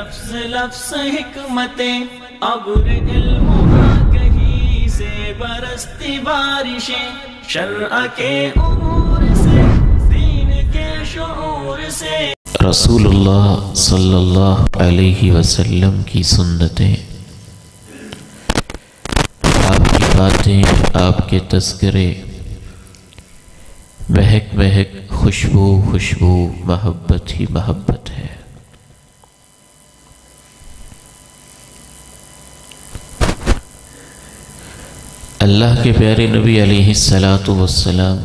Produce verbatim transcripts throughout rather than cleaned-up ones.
لفظ لفظ حکمتیں ابر علم آگہی سے برستی بارشیں شرع کے امور سے دین کے شعور سے رسول اللہ صلی اللہ علیہ وسلم کی سنتیں، آپ کی باتیں، آپ کے تذکرے، مہک مہک خوشبو خوشبو محبت ہی محبت ہے۔ اللہ کے پیارے نبی علیہ الصلاۃ والسلام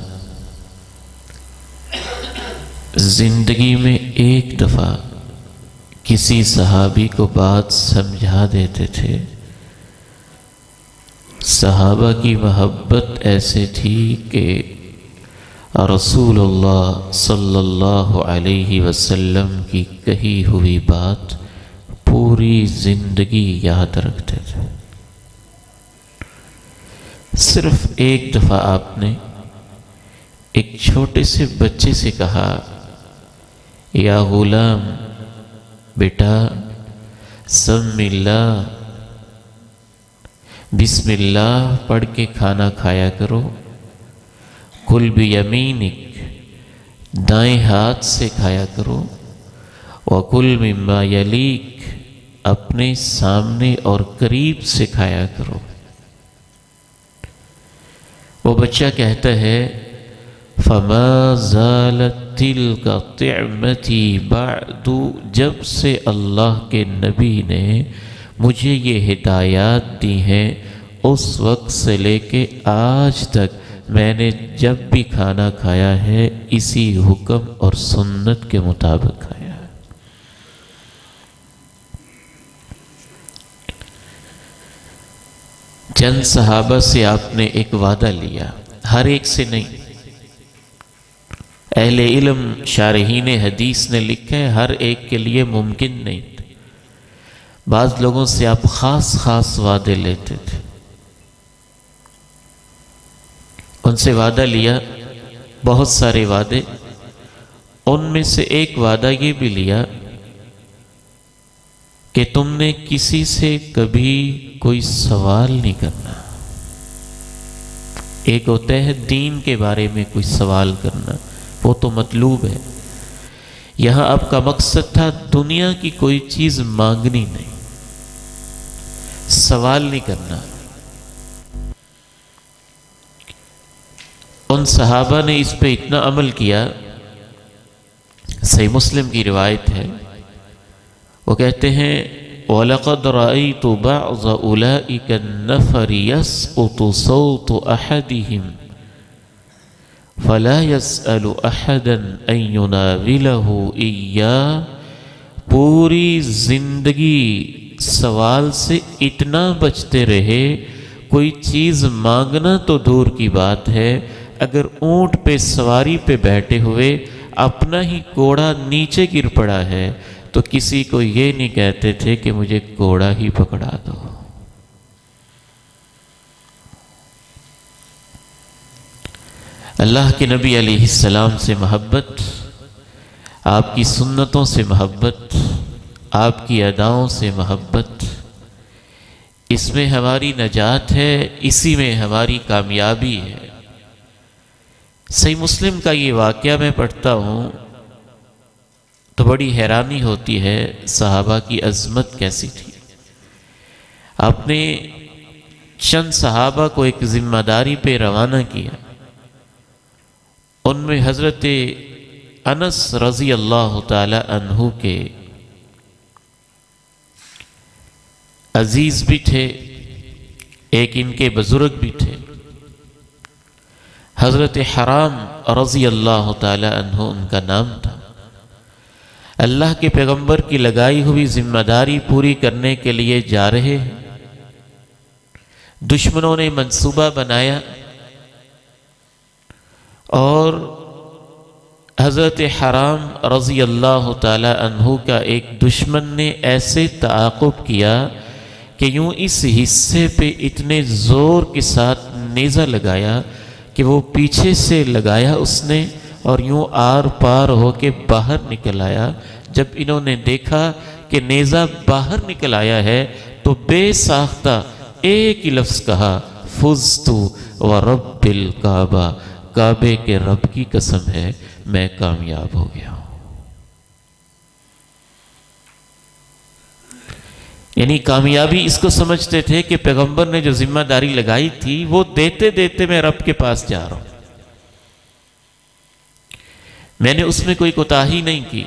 زندگی میں ایک دفعہ کسی صحابی کو بات سمجھا دیتے تھے۔ صحابہ کی محبت ایسے تھی کہ رسول اللہ صلی اللہ علیہ وسلم کی کہی ہوئی بات پوری زندگی یاد رکھتے تھے۔ صرف ایک دفعہ آپ نے ایک چھوٹے سے بچے سے کہا، یا غلام، بیٹا سم اللہ، بسم اللہ پڑھ کے کھانا کھایا کرو، کل بیمینک، دائیں ہاتھ سے کھایا کرو، وکل مما یلیک، اپنے سامنے اور قریب سے کھایا کرو۔ وہ بچہ کہتا ہے، فما زالت تلک طعمتی بعد، جب سے اللہ کے نبی نے مجھے یہ ہدایات دی ہیں اس وقت سے لے کے آج تک میں نے جب بھی کھانا کھایا ہے اسی حکم اور سنت کے مطابق کھایا ہے۔ چند صحابہ سے آپ نے ایک وعدہ لیا، ہر ایک سے نہیں۔ اہل علم شارحین حدیث نے لکھا ہے ہر ایک کے لیے ممکن نہیں تھے، بعض لوگوں سے آپ خاص خاص وعدے لیتے تھے۔ ان سے وعدہ لیا، بہت سارے وعدے، ان میں سے ایک وعدہ یہ بھی لیا کہ تم نے کسی سے کبھی کوئی سوال نہیں کرنا۔ ایک ہوتا ہے دین کے بارے میں کوئی سوال کرنا، وہ تو مطلوب ہے۔ یہاں آپ کا مقصد تھا دنیا کی کوئی چیز مانگنی نہیں، سوال نہیں کرنا۔ ان صحابہ نے اس پہ اتنا عمل کیا، صحیح مسلم کی روایت ہے، وہ کہتے ہیں وَلَقَدْ رَأَيْتُ بَعْضَ أُولَئِكَ النَّفَرِ يَسْقُطُ صَوْتُ أَحَدِهِمْ فَلَا يَسْأَلُ أَحَدًا أَن يُنَاوِلَهُ إِيَّاهُ، پوری زندگی سوال سے اتنا بچتے رہے، کوئی چیز مانگنا تو دور کی بات ہے، اگر اونٹ پہ سواری پہ بیٹھے ہوئے اپنا ہی کوڑا نیچے گر پڑا ہے تو کسی کو یہ نہیں کہتے تھے کہ مجھے کوڑا ہی پکڑا دو۔ اللہ کے نبی علیہ السلام سے محبت، آپ کی سنتوں سے محبت، آپ کی اداؤں سے محبت، اس میں ہماری نجات ہے، اسی میں ہماری کامیابی ہے۔ صحیح مسلم کا یہ واقعہ میں پڑھتا ہوں تو بڑی حیرانی ہوتی ہے، صحابہ کی عظمت کیسی تھی۔ آپ نے چند صحابہ کو ایک ذمہ داری پہ روانہ کیا، ان میں حضرت انس رضی اللہ تعالی عنہ کے عزیز بھی تھے، ایک ان کے بزرگ بھی تھے، حضرت حرام رضی اللہ تعالی عنہ ان کا نام تھا۔ اللہ کے پیغمبر کی لگائی ہوئی ذمہ داری پوری کرنے کے لیے جا رہے ہیں، دشمنوں نے منصوبہ بنایا اور حضرت حرام رضی اللہ تعالی عنہ کا ایک دشمن نے ایسے تعاقب کیا کہ یوں اس حصے پہ اتنے زور کے ساتھ نیزہ لگایا کہ وہ پیچھے سے لگایا اس نے اور یوں آر پار ہو کے باہر نکل آیا۔ جب انہوں نے دیکھا کہ نیزہ باہر نکل آیا ہے تو بے ساختہ ایک ہی لفظ کہا، فزتو ورب الکعبہ، کعبے کے رب کی قسم ہے میں کامیاب ہو گیا ہوں۔ یعنی کامیابی اس کو سمجھتے تھے کہ پیغمبر نے جو ذمہ داری لگائی تھی وہ دیتے دیتے میں رب کے پاس جا رہا ہوں، میں نے اس میں کوئی کوتاہی نہیں کی۔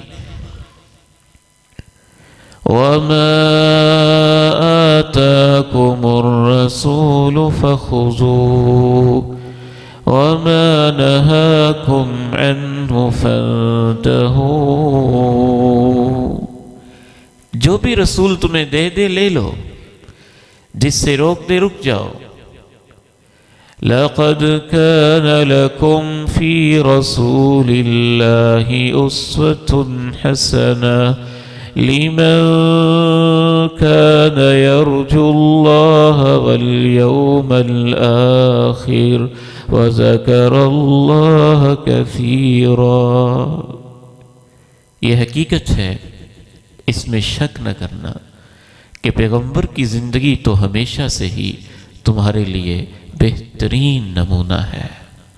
وَمَا آتَاكُمُ الرَّسُولُ فَخُذُوهُ وَمَا نَهَاكُمْ عَنْهُ فَانْتَهُوا، جو بھی رسول تمہیں دے دے لے لو، جس سے روک دے رک جاؤ۔ لَقَدْ كَانَ لَكُمْ فِي رَسُولِ اللَّهِ أُسْوَةٌ حَسَنَةٌ لِمَنْ كَانَ يَرْجُو اللَّهَ وَالْيَوْمَ الْآخِرَ وَذَكَرَ اللَّهَ كَثِيرًا۔ یہ حقیقت ہے، اس میں شک نہ کرنا کہ پیغمبر کی زندگی تو ہمیشہ سے ہی تمہارے لیے بہترین نمونہ ہے،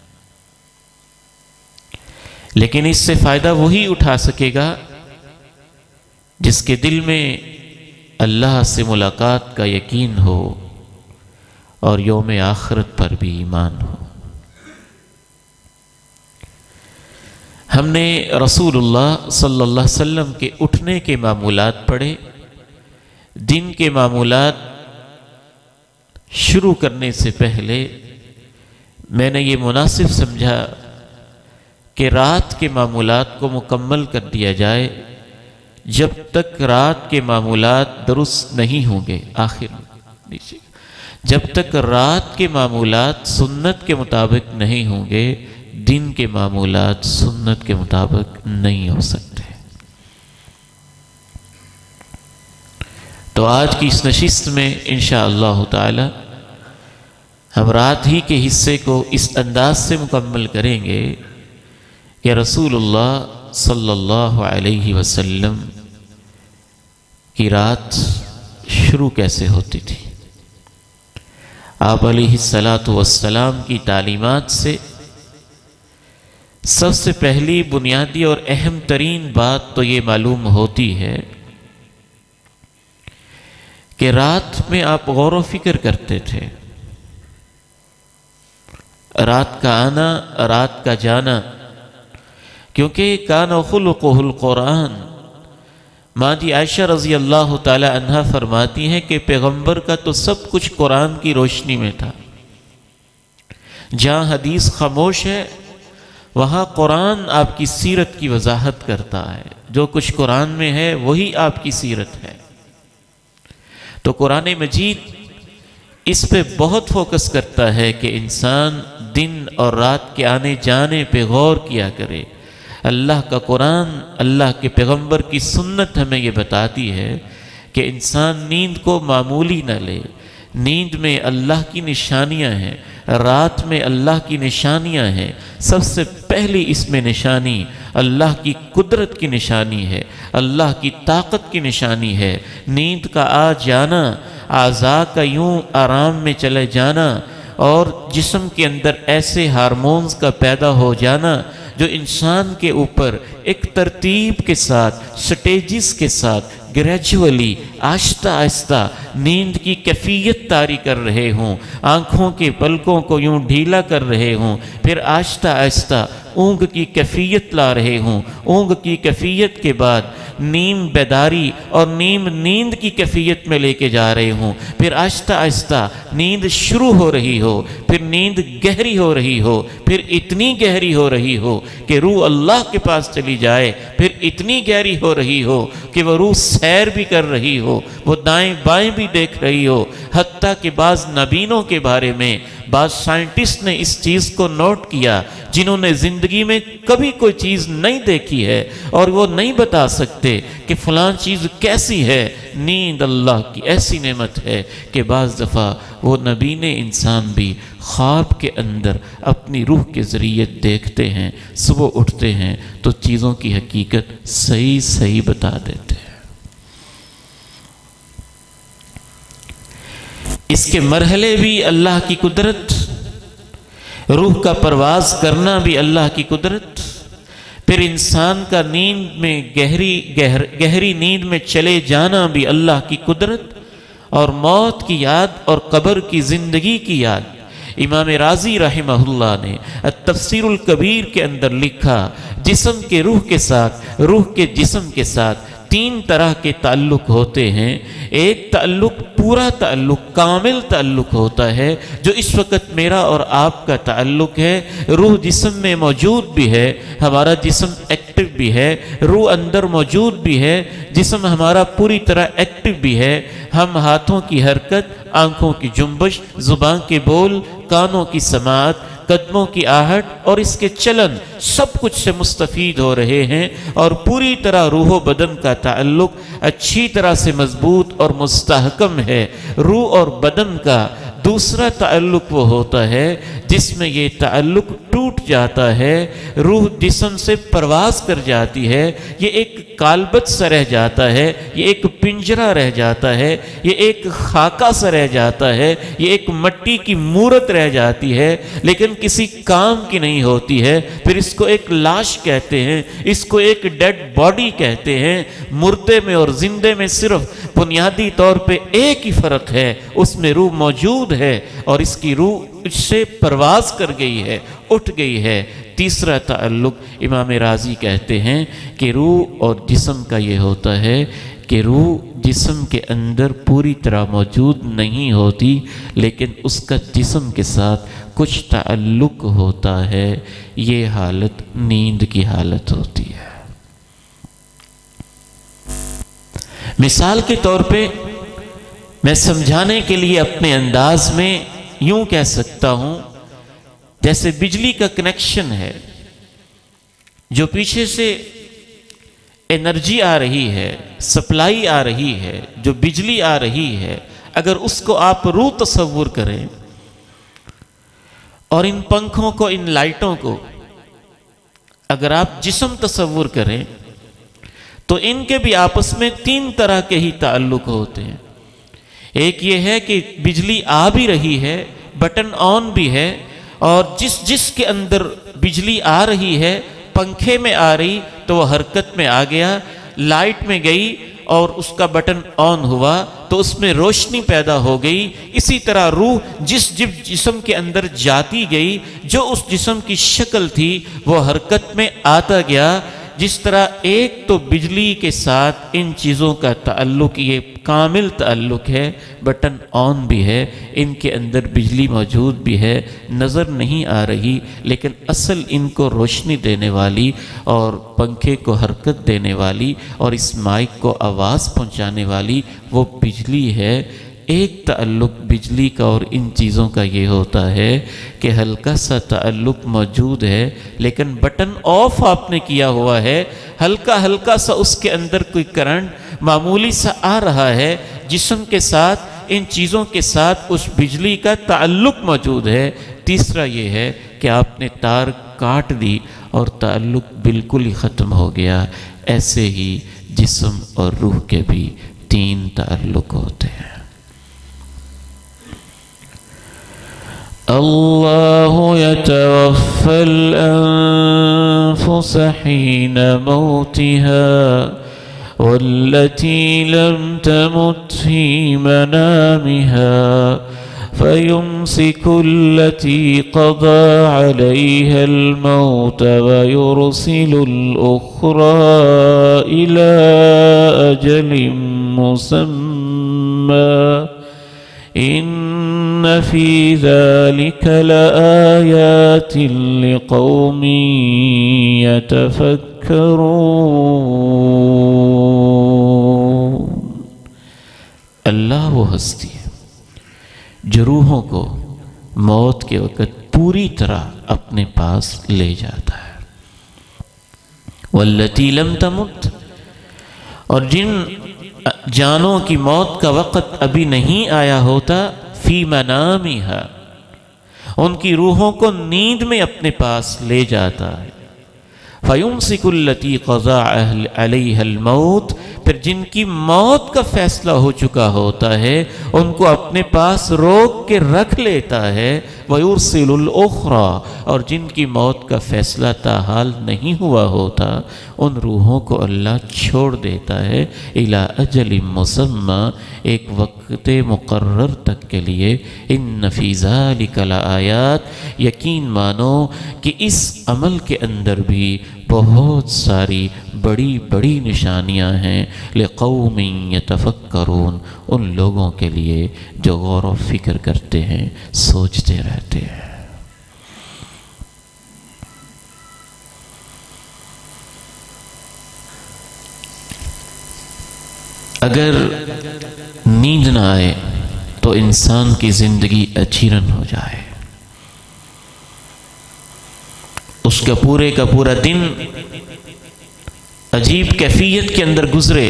لیکن اس سے فائدہ وہی اٹھا سکے گا جس کے دل میں اللہ سے ملاقات کا یقین ہو اور یوم آخرت پر بھی ایمان ہو۔ ہم نے رسول اللہ صلی اللہ علیہ وسلم کے اٹھنے کے معمولات پڑھے۔ دن کے معمولات شروع کرنے سے پہلے میں نے یہ مناسب سمجھا کہ رات کے معمولات کو مکمل کر دیا جائے جب تک رات کے معمولات درست نہیں ہوں گے۔ آخر نیچے جب تک رات کے معمولات سنت کے مطابق نہیں ہوں گے، دن کے معمولات سنت کے مطابق نہیں ہو سکتے۔ تو آج کی اس نشست میں انشاءاللہ تعالی ہم رات ہی کے حصے کو اس انداز سے مکمل کریں گے کہ رسول اللہ صلی اللہ علیہ وسلم کی رات شروع کیسے ہوتی تھی۔ آپ علیہ الصلاۃ والسلام کی تعلیمات سے سب سے پہلی بنیادی اور اہم ترین بات تو یہ معلوم ہوتی ہے کہ رات میں آپ غور و فکر کرتے تھے۔ رات کا آنا، رات کا جانا، کیونکہ کان خلقہ القرآن۔ ماں جی عائشہ رضی اللہ تعالی عنہا فرماتی ہیں کہ پیغمبر کا تو سب کچھ قرآن کی روشنی میں تھا۔ جہاں حدیث خاموش ہے وہاں قرآن آپ کی سیرت کی وضاحت کرتا ہے۔ جو کچھ قرآن میں ہے وہی آپ کی سیرت ہے۔ تو قرآن مجید اس پہ بہت فوکس کرتا ہے کہ انسان دن اور رات کے آنے جانے پہ غور کیا کرے۔ اللہ کا قرآن، اللہ کے پیغمبر کی سنت ہمیں یہ بتاتی ہے کہ انسان نیند کو معمولی نہ لے۔ نیند میں اللہ کی نشانیاں ہیں، رات میں اللہ کی نشانیاں ہیں۔ سب سے پہلی اس میں نشانی اللہ کی قدرت کی نشانی ہے، اللہ کی طاقت کی نشانی ہے۔ نیند کا آ جانا، اعضاء کا یوں آرام میں چلے جانا اور جسم کے اندر ایسے ہارمونز کا پیدا ہو جانا جو انسان کے اوپر ایک ترتیب کے ساتھ، سٹیجز کے ساتھ، گریجولی آہستہ آہستہ نیند کی کیفیت طاری کر رہے ہوں، آنکھوں کے پلکوں کو یوں ڈھیلا کر رہے ہوں، پھر آہستہ آہستہ اونگ کی کیفیت لا رہے ہوں، اونگ کی کیفیت کے بعد نیم بیداری اور نیم نیند کی کیفیت میں لے کے جا رہے ہوں، پھر آہستہ آہستہ نیند شروع ہو رہی ہو، پھر نیند گہری ہو رہی ہو، پھر اتنی گہری ہو رہی ہو کہ روح اللہ کے پاس چلی جائے، پھر اتنی گہری ہو رہی ہو کہ وہ روح سیر بھی کر رہی ہو، وہ دائیں بائیں بھی دیکھ رہی ہو۔ حتیٰ کہ بعض نبیوں کے بارے میں بعض سائنٹسٹ نے اس چیز کو نوٹ کیا جنہوں نے زندگی میں کبھی کوئی چیز نہیں دیکھی ہے اور وہ نہیں بتا سکتے کہ فلاں چیز کیسی ہے۔ نیند اللہ کی ایسی نعمت ہے کہ بعض دفعہ وہ نبین انسان بھی خواب کے اندر اپنی روح کے ذریعے دیکھتے ہیں، صبح اٹھتے ہیں تو چیزوں کی حقیقت صحیح صحیح بتا دیتے ہیں۔ اس کے مرحلے بھی اللہ کی قدرت، روح کا پرواز کرنا بھی اللہ کی قدرت، پھر انسان کا نیند میں گہری گہر گہری نیند میں چلے جانا بھی اللہ کی قدرت، اور موت کی یاد اور قبر کی زندگی کی یاد۔ امام رازی رحمہ اللہ نے التفسیر الکبیر کے اندر لکھا، جسم کے روح کے ساتھ، روح کے جسم کے ساتھ تین طرح کے تعلق ہوتے ہیں۔ ایک تعلق پورا تعلق، کامل تعلق ہوتا ہے، جو اس وقت میرا اور آپ کا تعلق ہے۔ روح جسم میں موجود بھی ہے، ہمارا جسم ایکٹیو بھی ہے، روح اندر موجود بھی ہے، جسم ہمارا پوری طرح ایکٹیو بھی ہے۔ ہم ہاتھوں کی حرکت، آنکھوں کی جنبش، زبان کے بول، کانوں کی سماعت، قدموں کی آہٹ اور اس کے چلن، سب کچھ سے مستفید ہو رہے ہیں، اور پوری طرح روح و بدن کا تعلق اچھی طرح سے مضبوط اور مستحکم ہے۔ روح اور بدن کا دوسرا تعلق وہ ہوتا ہے جس میں یہ تعلق ٹوٹ جاتا ہے، روح جسم سے پرواز کر جاتی ہے، یہ ایک کالبد سا رہ جاتا ہے، یہ ایک پنجرہ رہ جاتا ہے، یہ ایک خاکہ سا رہ جاتا ہے، یہ ایک مٹی کی مورت رہ جاتی ہے، لیکن کسی کام کی نہیں ہوتی ہے۔ پھر اس کو ایک لاش کہتے ہیں، اس کو ایک ڈیڈ باڈی کہتے ہیں۔ مردے میں اور زندے میں صرف بنیادی طور پہ ایک ہی فرق ہے، اس میں روح موجود ہے اور اس کی روح اس سے پرواز کر گئی ہے، اٹھ گئی ہے۔ تیسرا تعلق امام رازی کہتے ہیں کہ روح اور جسم کا یہ ہوتا ہے کہ روح جسم کے اندر پوری طرح موجود نہیں ہوتی، لیکن اس کا جسم کے ساتھ کچھ تعلق ہوتا ہے۔ یہ حالت نیند کی حالت ہوتی ہے۔ مثال کے طور پہ میں سمجھانے کے لیے اپنے انداز میں یوں کہہ سکتا ہوں، جیسے بجلی کا کنیکشن ہے، جو پیچھے سے انرجی آ رہی ہے، سپلائی آ رہی ہے، جو بجلی آ رہی ہے، اگر اس کو آپ روح تصور کریں اور ان پنکھوں کو، ان لائٹوں کو اگر آپ جسم تصور کریں تو ان کے بھی آپس میں تین طرح کے ہی تعلق ہوتے ہیں۔ ایک یہ ہے کہ بجلی آ بھی رہی ہے، بٹن آن بھی ہے، اور جس جس کے اندر بجلی آ رہی ہے، پنکھے میں آ رہی تو وہ حرکت میں آ گیا، لائٹ میں گئی اور اس کا بٹن آن ہوا تو اس میں روشنی پیدا ہو گئی۔ اسی طرح روح جس جسم کے اندر جاتی گئی، جو اس جسم کی شکل تھی وہ حرکت میں آتا گیا۔ جس طرح ایک تو بجلی کے ساتھ ان چیزوں کا تعلق یہ کامل تعلق ہے، بٹن آن بھی ہے، ان کے اندر بجلی موجود بھی ہے، نظر نہیں آ رہی، لیکن اصل ان کو روشنی دینے والی اور پنکھے کو حرکت دینے والی اور اس مائک کو آواز پہنچانے والی وہ بجلی ہے۔ ایک تعلق بجلی کا اور ان چیزوں کا یہ ہوتا ہے کہ ہلکا سا تعلق موجود ہے، لیکن بٹن آف آپ نے کیا ہوا ہے، ہلکا ہلکا سا اس کے اندر کوئی کرنٹ معمولی سا آ رہا ہے، جسم کے ساتھ، ان چیزوں کے ساتھ اس بجلی کا تعلق موجود ہے۔ تیسرا یہ ہے کہ آپ نے تار کاٹ دی اور تعلق بالکل ہی ختم ہو گیا۔ ایسے ہی جسم اور روح کے بھی تین تعلق ہوتے ہیں۔ اللہ یتوفی الانفس حین موتها والتي لم تمت في منامها فيمسك التي قضى عليها الموت ويرسل الأخرى إلى أجل مسمى إن في ذلك لآيات لقوم يتفكرون۔ اللہ وہ ہستی ہے جو روحوں کو موت کے وقت پوری طرح اپنے پاس لے جاتا ہے۔ واللتی لم تمت، اور جن جانوں کی موت کا وقت ابھی نہیں آیا ہوتا، فی منامہا، ان کی روحوں کو نیند میں اپنے پاس لے جاتا ہے۔ فَيُمْسِكُ قَضَى عَلَيْهَا الْمَوْتِ، پھر جن کی موت کا فیصلہ ہو چکا ہوتا ہے ان کو اپنے پاس روک کے رکھ لیتا ہے، وَيُرْسِلُ الْأُخْرَى، اور جن کی موت کا فیصلہ تاحال نہیں ہوا ہوتا ان روحوں کو اللہ چھوڑ دیتا ہے اِلَىٰ أَجَلٍ مُّسَمًّى، ایک وقت مقرر تک کے لیے۔ إِنَّ فِي ذَلِكَ لَآيَاتٍ، یقین مانو کہ اس عمل کے اندر بھی بہت ساری بڑی بڑی نشانیاں ہیں، لِقَوْمٍ يَتَفَكَّرُونَ، ان لوگوں کے لیے جو غور و فکر کرتے ہیں، سوچتے رہتے ہیں۔ اگر نیند نہ آئے تو انسان کی زندگی اچیرن ہو جائے، اس کا پورے کا پورا دن عجیب کیفیت کے اندر گزرے۔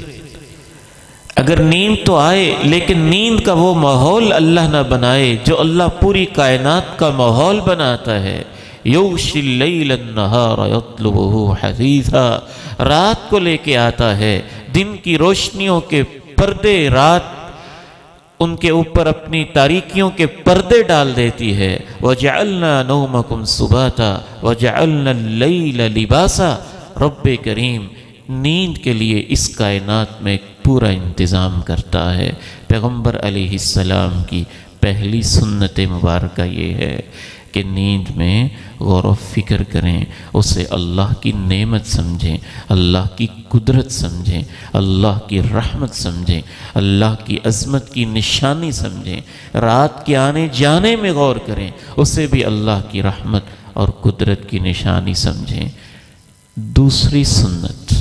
اگر نیند تو آئے لیکن نیند کا وہ ماحول اللہ نہ بنائے جو اللہ پوری کائنات کا ماحول بناتا ہے۔ یغشی اللیل النہار یطلبہ حثیثا، رات کو لے کے آتا ہے، دن کی روشنیوں کے پردے رات ان کے اوپر اپنی تاریکیوں کے پردے ڈال دیتی ہے۔ وَجَعَلْنَا نَوْمَكُمْ سُبَاتًا وَجَعَلْنَا اللَّيْلَ لِبَاسًا، رب کریم نیند کے لیے اس کائنات میں پورا انتظام کرتا ہے۔ پیغمبر علیہ السلام کی پہلی سنت مبارکہ یہ ہے کہ نیند میں غور و فکر کریں، اسے اللہ کی نعمت سمجھیں، اللہ کی قدرت سمجھیں، اللہ کی رحمت سمجھیں، اللہ کی عظمت کی نشانی سمجھیں، رات کے آنے جانے میں غور کریں، اسے بھی اللہ کی رحمت اور قدرت کی نشانی سمجھیں۔ دوسری سنت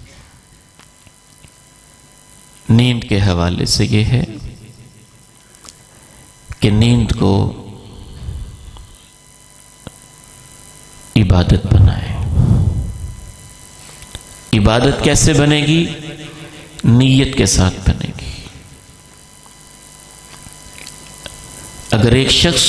نیند کے حوالے سے یہ ہے کہ نیند کو عبادت بنائے۔ عبادت کیسے بنے گی؟ نیت کے ساتھ بنے گی۔ اگر ایک شخص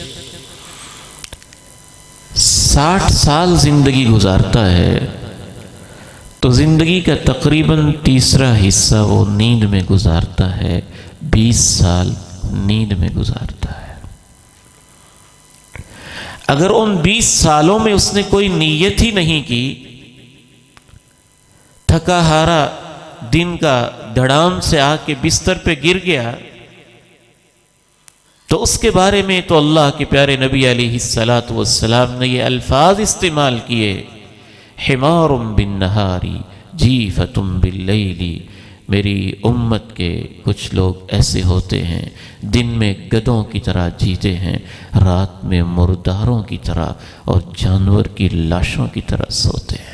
ساٹھ سال زندگی گزارتا ہے تو زندگی کا تقریباً تیسرا حصہ وہ نیند میں گزارتا ہے، بیس سال نیند میں گزارتا ہے۔ اگر ان بیس سالوں میں اس نے کوئی نیت ہی نہیں کی، تھکا ہارا دن کا دھڑام سے آ کے بستر پہ گر گیا، تو اس کے بارے میں تو اللہ کے پیارے نبی علیہ الصلاۃ والسلام نے یہ الفاظ استعمال کیے، حمار بالنہار جیفۃ باللیل، میری امت کے کچھ لوگ ایسے ہوتے ہیں دن میں گدوں کی طرح جیتے ہیں، رات میں مرداروں کی طرح اور جانور کی لاشوں کی طرح سوتے ہیں۔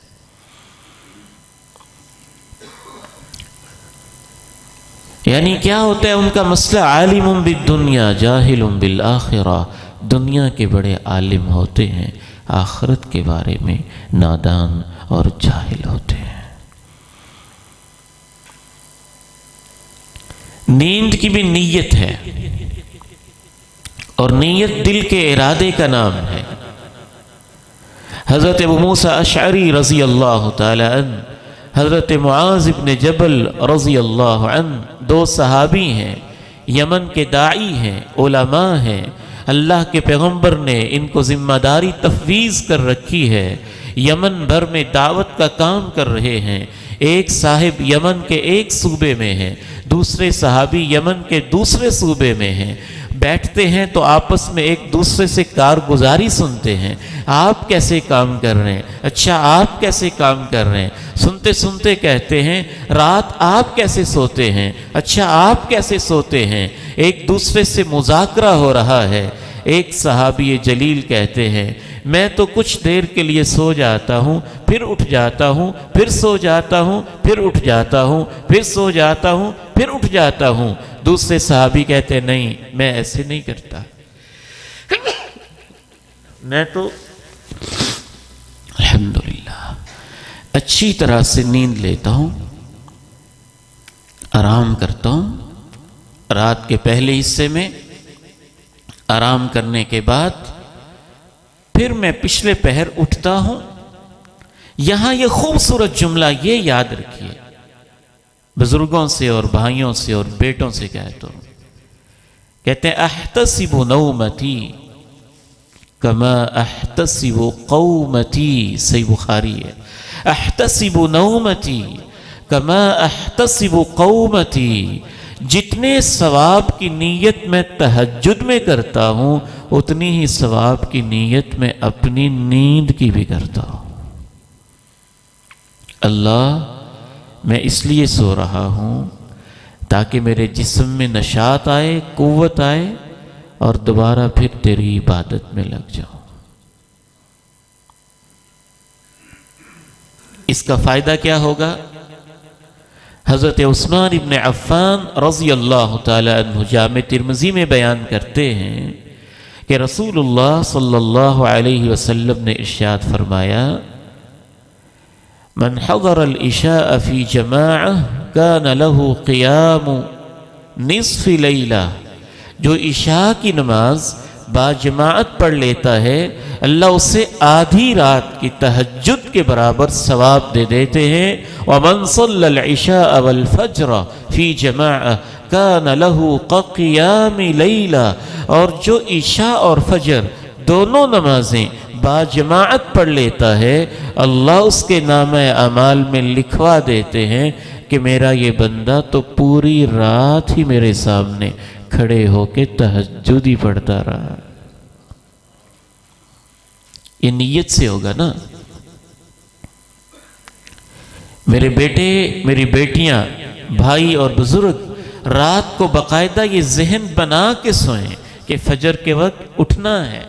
یعنی کیا ہوتا ہے ان کا مسئلہ؟ عالم بالدنیا جاہل بالآخرہ، دنیا کے بڑے عالم ہوتے ہیں، آخرت کے بارے میں نادان اور جاہل ہوتے ہیں۔ نیند کی بھی نیت ہے، اور نیت دل کے ارادے کا نام ہے۔ حضرت ابو موسیٰ اشعری رضی اللہ تعالی عنہ، حضرت معاذ بن جبل رضی اللہ عنہ، دو صحابی ہیں، یمن کے داعی ہیں، علماء ہیں، اللہ کے پیغمبر نے ان کو ذمہ داری تفویض کر رکھی ہے، یمن بھر میں دعوت کا کام کر رہے ہیں۔ ایک صاحب یمن کے ایک صوبے میں ہیں، دوسرے صحابی یمن کے دوسرے صوبے میں ہیں۔ بیٹھتے ہیں تو آپس میں ایک دوسرے سے کارگزاری سنتے ہیں، آپ کیسے کام کر رہے ہیں، اچھا آپ کیسے کام کر رہے ہیں، سنتے سنتے کہتے ہیں رات آپ کیسے سوتے ہیں، اچھا آپ کیسے سوتے ہیں، ایک دوسرے سے مذاکرہ ہو رہا ہے۔ ایک صحابی جلیل کہتے ہیں میں تو کچھ دیر کے لیے سو جاتا ہوں، پھر اٹھ جاتا ہوں، پھر سو جاتا ہوں، پھر اٹھ جاتا ہوں، پھر سو جاتا ہوں، پھر اٹھ جاتا ہوں۔ دوسرے صحابی کہتے ہیں نہیں، میں ایسے نہیں کرتا، میں تو الحمدللہ اچھی طرح سے نیند لیتا ہوں، آرام کرتا ہوں، رات کے پہلے حصے میں آرام کرنے کے بعد پھر میں پچھلے پہر اٹھتا ہوں، یہاں یہ خوبصورت جملہ یہ یاد رکھیے، بزرگوں سے اور بھائیوں سے اور بیٹوں سے کہتا ہوں، کہتے ہیں احتسب نومتی کما احتسب قومتی، صحیح بخاری ہے، احتسب نومتی کما احتسب قومتی، جتنے ثواب کی نیت میں تہجد میں کرتا ہوں اتنی ہی ثواب کی نیت میں اپنی نیند کی بھی کرتا ہوں۔ اللہ میں اس لیے سو رہا ہوں تاکہ میرے جسم میں نشاط آئے، قوت آئے اور دوبارہ پھر تیری عبادت میں لگ جاؤں۔ اس کا فائدہ کیا ہوگا؟ حضرت عثمان ابن عفان رضی اللہ تعالی عنہ جامع ترمذی میں بیان کرتے ہیں کہ رسول اللہ صلی اللہ علیہ وسلم نے ارشاد فرمایا، من حضر العشاء فی جماعہ کان له قیام نصف لیلہ، جو عشاء کی نماز باجماعت پڑھ لیتا ہے اللہ اسے آدھی رات کی تہجد کے برابر ثواب دے دیتے ہیں۔ ومن صلی العشاء والفجر فی جماعہ کان له کقیام لیلہ، اور جو عشاء اور فجر دونوں نمازیں باجماعت پڑھ لیتا ہے اللہ اس کے نامہ اعمال میں لکھوا دیتے ہیں کہ میرا یہ بندہ تو پوری رات ہی میرے سامنے کھڑے ہو کے تہجد ہی پڑھتا رہا۔ یہ نیت سے ہوگا نا۔ میرے بیٹے، میری بیٹیاں، بھائی اور بزرگ رات کو باقاعدہ یہ ذہن بنا کے سوئیں کہ فجر کے وقت اٹھنا ہے،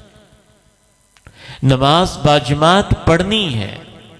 نماز باجماعت پڑھنی ہے۔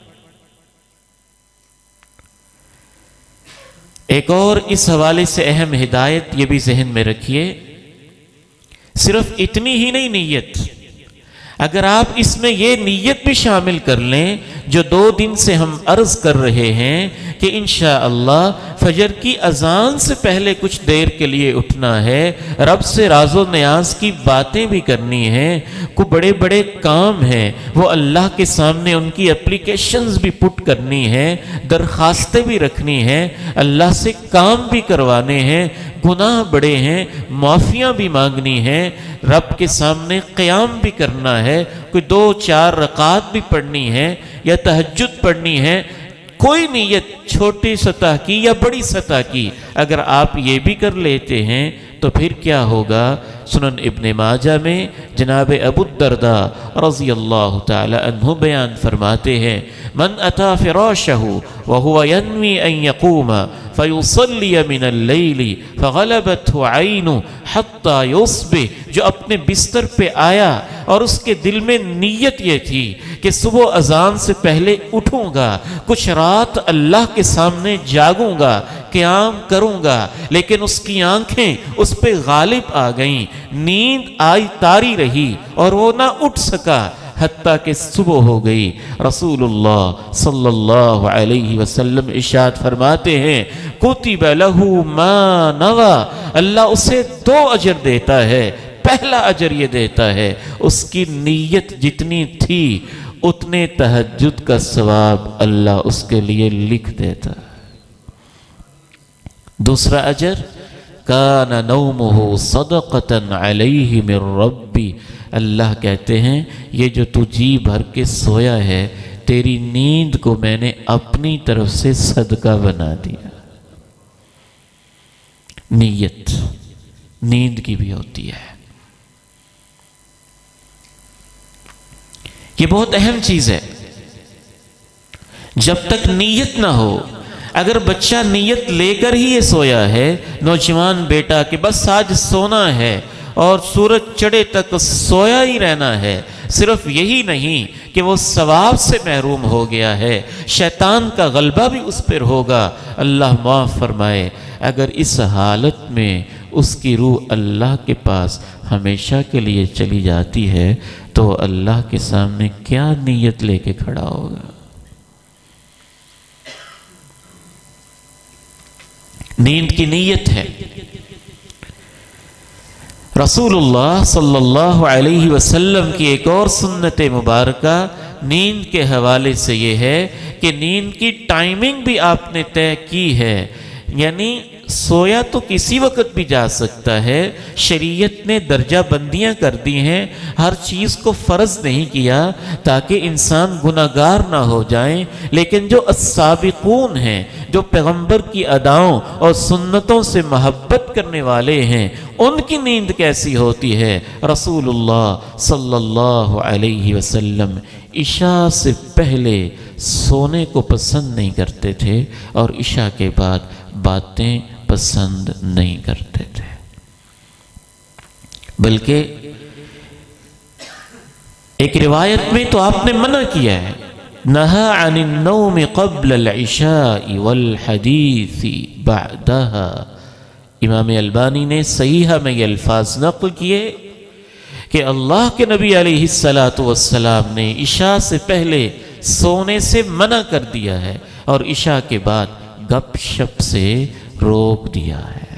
ایک اور اس حوالے سے اہم ہدایت یہ بھی ذہن میں رکھیے، صرف اتنی ہی نہیں نیت، اگر آپ اس میں یہ نیت بھی شامل کر لیں جو دو دن سے ہم عرض کر رہے ہیں کہ انشاءاللہ فجر کی اذان سے پہلے کچھ دیر کے لیے اٹھنا ہے، رب سے راز و نیاز کی باتیں بھی کرنی ہیں، کوئی بڑے بڑے کام ہیں وہ اللہ کے سامنے ان کی اپلیکیشنز بھی پٹ کرنی ہیں، درخواستیں بھی رکھنی ہیں، اللہ سے کام بھی کروانے ہیں، گناہ بڑے ہیں، معافیاں بھی مانگنی ہیں، رب کے سامنے قیام بھی کرنا ہے، کوئی دو چار رکعات بھی پڑھنی ہے یا تہجد پڑھنی ہے۔ کوئی نیت چھوٹی سطح کی یا بڑی سطح کی اگر آپ یہ بھی کر لیتے ہیں تو پھر کیا ہوگا؟ سنن ابن ماجہ میں جناب ابو الدرداء رضی اللہ تعالی عنہ بیان فرماتے ہیں، من اتا فراشہ وہو ینوی ان یقوم فیصلی من اللیل فغلبته عین حتی یصبح، جو اپنے بستر پہ آیا اور اس کے دل میں نیت یہ تھی کہ صبح اذان سے پہلے اٹھوں گا، کچھ رات اللہ کے سامنے جاگوں گا، قیام کروں گا، لیکن اس کی آنکھیں اس پہ غالب آ گئیں، نیند آئی تاری رہی اور وہ نہ اٹھ سکا حتیٰ کہ صبح ہو گئی۔ رسول اللہ صلی اللہ علیہ وسلم ارشاد فرماتے ہیں، کتب لہ ما نوی، اللہ اسے دو اجر دیتا ہے۔ پہلا اجر یہ دیتا ہے اس کی نیت جتنی تھی اتنے تہجد کا ثواب اللہ اس کے لیے لکھ دیتا ہے۔ دوسرا اجر، کان نومہ صدقۃ علیہ من ربی، اللہ کہتے ہیں یہ جو تو جی بھر کے سویا ہے تیری نیند کو میں نے اپنی طرف سے صدقہ بنا دیا۔ نیت نیند کی بھی ہوتی ہے، یہ بہت اہم چیز ہے۔ جب تک نیت نہ ہو، اگر بچہ نیت لے کر ہی یہ سویا ہے، نوجوان بیٹا کہ بس آج سونا ہے اور سورج چڑھے تک سویا ہی رہنا ہے، صرف یہی نہیں کہ وہ ثواب سے محروم ہو گیا ہے، شیطان کا غلبہ بھی اس پر ہوگا، اللہ معاف فرمائے۔ اگر اس حالت میں اس کی روح اللہ کے پاس ہمیشہ کے لیے چلی جاتی ہے تو اللہ کے سامنے کیا نیت لے کے کھڑا ہوگا؟ نیند کی نیت ہے۔ رسول اللہ صلی اللہ علیہ وسلم کی ایک اور سنت مبارکہ نیند کے حوالے سے یہ ہے کہ نیند کی ٹائمنگ بھی آپ نے طے کی ہے، یعنی سویا تو کسی وقت بھی جا سکتا ہے، شریعت نے درجہ بندیاں کر دی ہیں، ہر چیز کو فرض نہیں کیا تاکہ انسان گناہگار نہ ہو جائیں، لیکن جو السابقون ہیں، جو پیغمبر کی اداؤں اور سنتوں سے محبت کرنے والے ہیں، ان کی نیند کیسی ہوتی ہے؟ رسول اللہ صلی اللہ علیہ وسلم عشاء سے پہلے سونے کو پسند نہیں کرتے تھے اور عشاء کے بعد باتیں پسند نہیں کرتے تھے، بلکہ ایک روایت میں تو آپ نے منع کیا ہے، نہا عن النوم قبل العشاء والحدیث بعدها۔ امام البانی نے صحیحہ میں یہ الفاظ نقل کیے کہ اللہ کے نبی علیہ الصلاۃ والسلام نے عشاء سے پہلے سونے سے منع کر دیا ہے اور عشاء کے بعد گپ شپ سے روک دیا ہے۔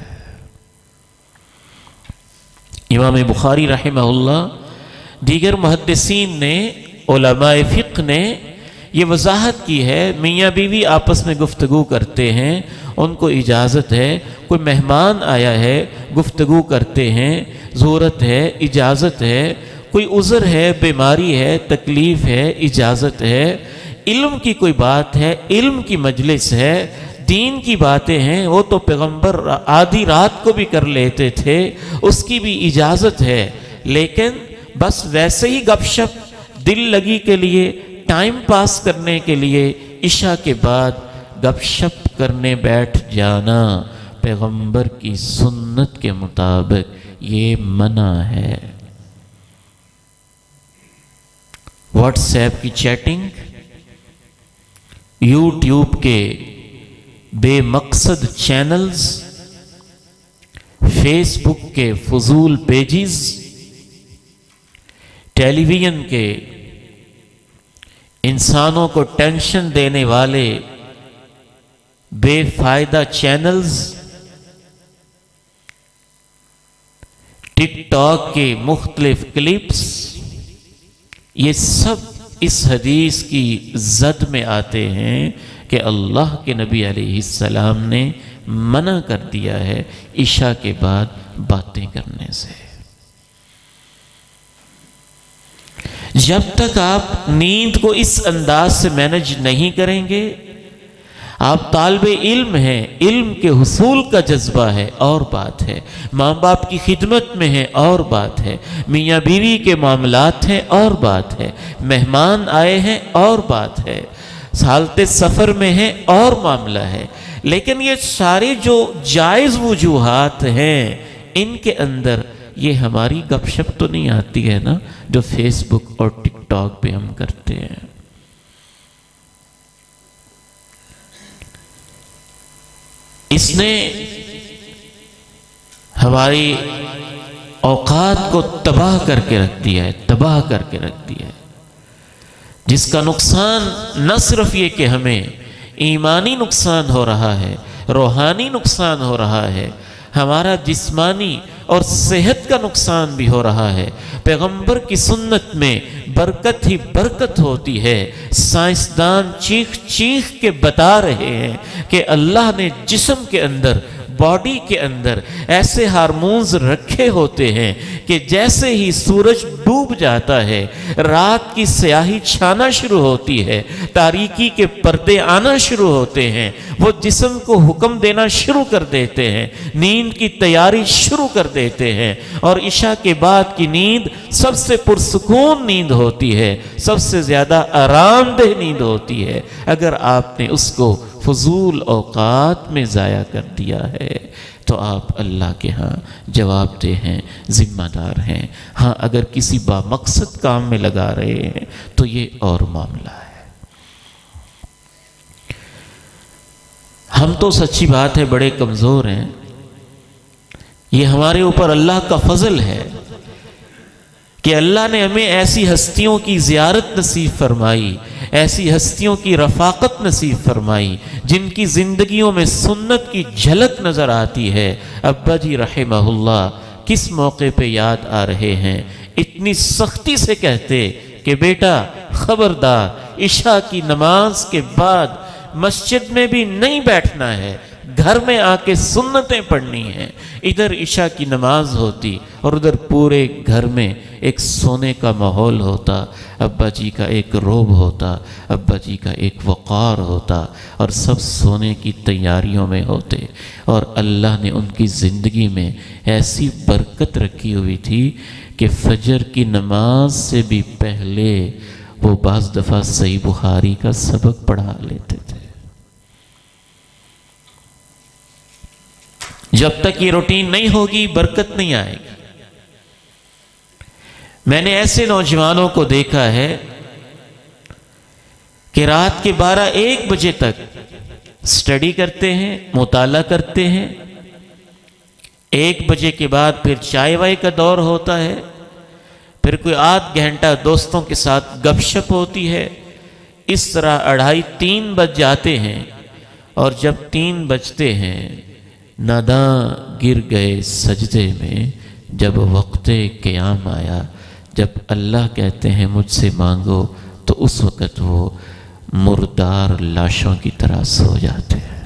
امام بخاری رحمہ اللہ، دیگر محدثین نے، علماء فقہ نے یہ وضاحت کی ہے، میاں بیوی آپس میں گفتگو کرتے ہیں، ان کو اجازت ہے، کوئی مہمان آیا ہے گفتگو کرتے ہیں، ضرورت ہے، اجازت ہے، کوئی عذر ہے، بیماری ہے، تکلیف ہے، اجازت ہے، علم کی کوئی بات ہے، علم کی مجلس ہے، دین کی باتیں ہیں، وہ تو پیغمبر آدھی رات کو بھی کر لیتے تھے، اس کی بھی اجازت ہے، لیکن بس ویسے ہی گپ شپ دل لگی کے لیے، ٹائم پاس کرنے کے لیے عشاء کے بعد گپ شپ کرنے بیٹھ جانا پیغمبر کی سنت کے مطابق یہ منع ہے۔ واٹس ایپ کی چیٹنگ، یوٹیوب کے بے مقصد چینلز، فیس بک کے فضول پیجز، ٹیلی ویژن کے انسانوں کو ٹینشن دینے والے بے فائدہ چینلز، ٹک ٹاک کے مختلف کلپس، یہ سب اس حدیث کی زد میں آتے ہیں کہ اللہ کے نبی علیہ السلام نے منع کر دیا ہے عشاء کے بعد باتیں کرنے سے۔ جب تک آپ نیند کو اس انداز سے مینج نہیں کریں گے، آپ طالب علم ہیں، علم کے حصول کا جذبہ ہے اور بات ہے، ماں باپ کی خدمت میں ہے اور بات ہے، میاں بیوی کے معاملات ہیں اور بات ہے، مہمان آئے ہیں اور بات ہے، حالت سفر میں ہے اور معاملہ ہے، لیکن یہ سارے جو جائز وجوہات ہیں ان کے اندر یہ ہماری گپ شپ تو نہیں آتی ہے نا جو فیس بک اور ٹک ٹاک پہ ہم کرتے ہیں۔ اس نے ہماری اوقات کو تباہ کر کے رکھ دیا ہے، تباہ کر کے رکھ دیا ہے، جس کا نقصان نہ صرف یہ کہ ہمیں ایمانی نقصان ہو رہا ہے، روحانی نقصان ہو رہا ہے، ہمارا جسمانی اور صحت کا نقصان بھی ہو رہا ہے۔ پیغمبر کی سنت میں برکت ہی برکت ہوتی ہے۔ سائنسدان چیخ چیخ کے بتا رہے ہیں کہ اللہ نے جسم کے اندر، باڈی کے اندر ایسے ہارمونز رکھے ہوتے ہیں کہ جیسے ہی سورج ڈوب جاتا ہے، رات کی سیاہی چھانا شروع ہوتی ہے، تاریکی کے پردے آنا شروع ہوتے ہیں، وہ جسم کو حکم دینا شروع کر دیتے ہیں، نیند کی تیاری شروع کر دیتے ہیں، اور عشاء کے بعد کی نیند سب سے پرسکون نیند ہوتی ہے، سب سے زیادہ آرام دہ نیند ہوتی ہے۔ اگر آپ نے اس کو فضول اوقات میں ضائع کر دیا ہے تو آپ اللہ کے ہاں جواب دہ ہیں، ذمہ دار ہیں۔ ہاں اگر کسی با مقصد کام میں لگا رہے ہیں تو یہ اور معاملہ ہے۔ ہم تو سچی بات ہے بڑے کمزور ہیں، یہ ہمارے اوپر اللہ کا فضل ہے کہ اللہ نے ہمیں ایسی ہستیوں کی زیارت نصیب فرمائی، ایسی ہستیوں کی رفاقت نصیب فرمائی جن کی زندگیوں میں سنت کی جھلک نظر آتی ہے۔ ابا جی رحمہ اللہ کس موقع پہ یاد آ رہے ہیں، اتنی سختی سے کہتے کہ بیٹا خبردار عشاء کی نماز کے بعد مسجد میں بھی نہیں بیٹھنا ہے، گھر میں آ کے سنتیں پڑھنی ہیں۔ ادھر عشاء کی نماز ہوتی اور ادھر پورے گھر میں ایک سونے کا ماحول ہوتا، ابا جی کا ایک روب ہوتا، ابا جی کا ایک وقار ہوتا، اور سب سونے کی تیاریوں میں ہوتے، اور اللہ نے ان کی زندگی میں ایسی برکت رکھی ہوئی تھی کہ فجر کی نماز سے بھی پہلے وہ بعض دفعہ صحیح بخاری کا سبق پڑھا لیتے تھے۔ جب تک یہ روٹین نہیں ہوگی برکت نہیں آئے گی۔ میں نے ایسے نوجوانوں کو دیکھا ہے کہ رات کے بارہ ایک بجے تک سٹڈی کرتے ہیں، مطالعہ کرتے ہیں، ایک بجے کے بعد پھر چائے وائے کا دور ہوتا ہے، پھر کوئی آدھ گھنٹہ دوستوں کے ساتھ گپ شپ ہوتی ہے، اس طرح اڑھائی تین بج جاتے ہیں، اور جب تین بجتے ہیں ناداں گر گئے سجدے میں، جب وقت قیام آیا، جب اللہ کہتے ہیں مجھ سے مانگو، تو اس وقت وہ مردار لاشوں کی طرح سو جاتے ہیں،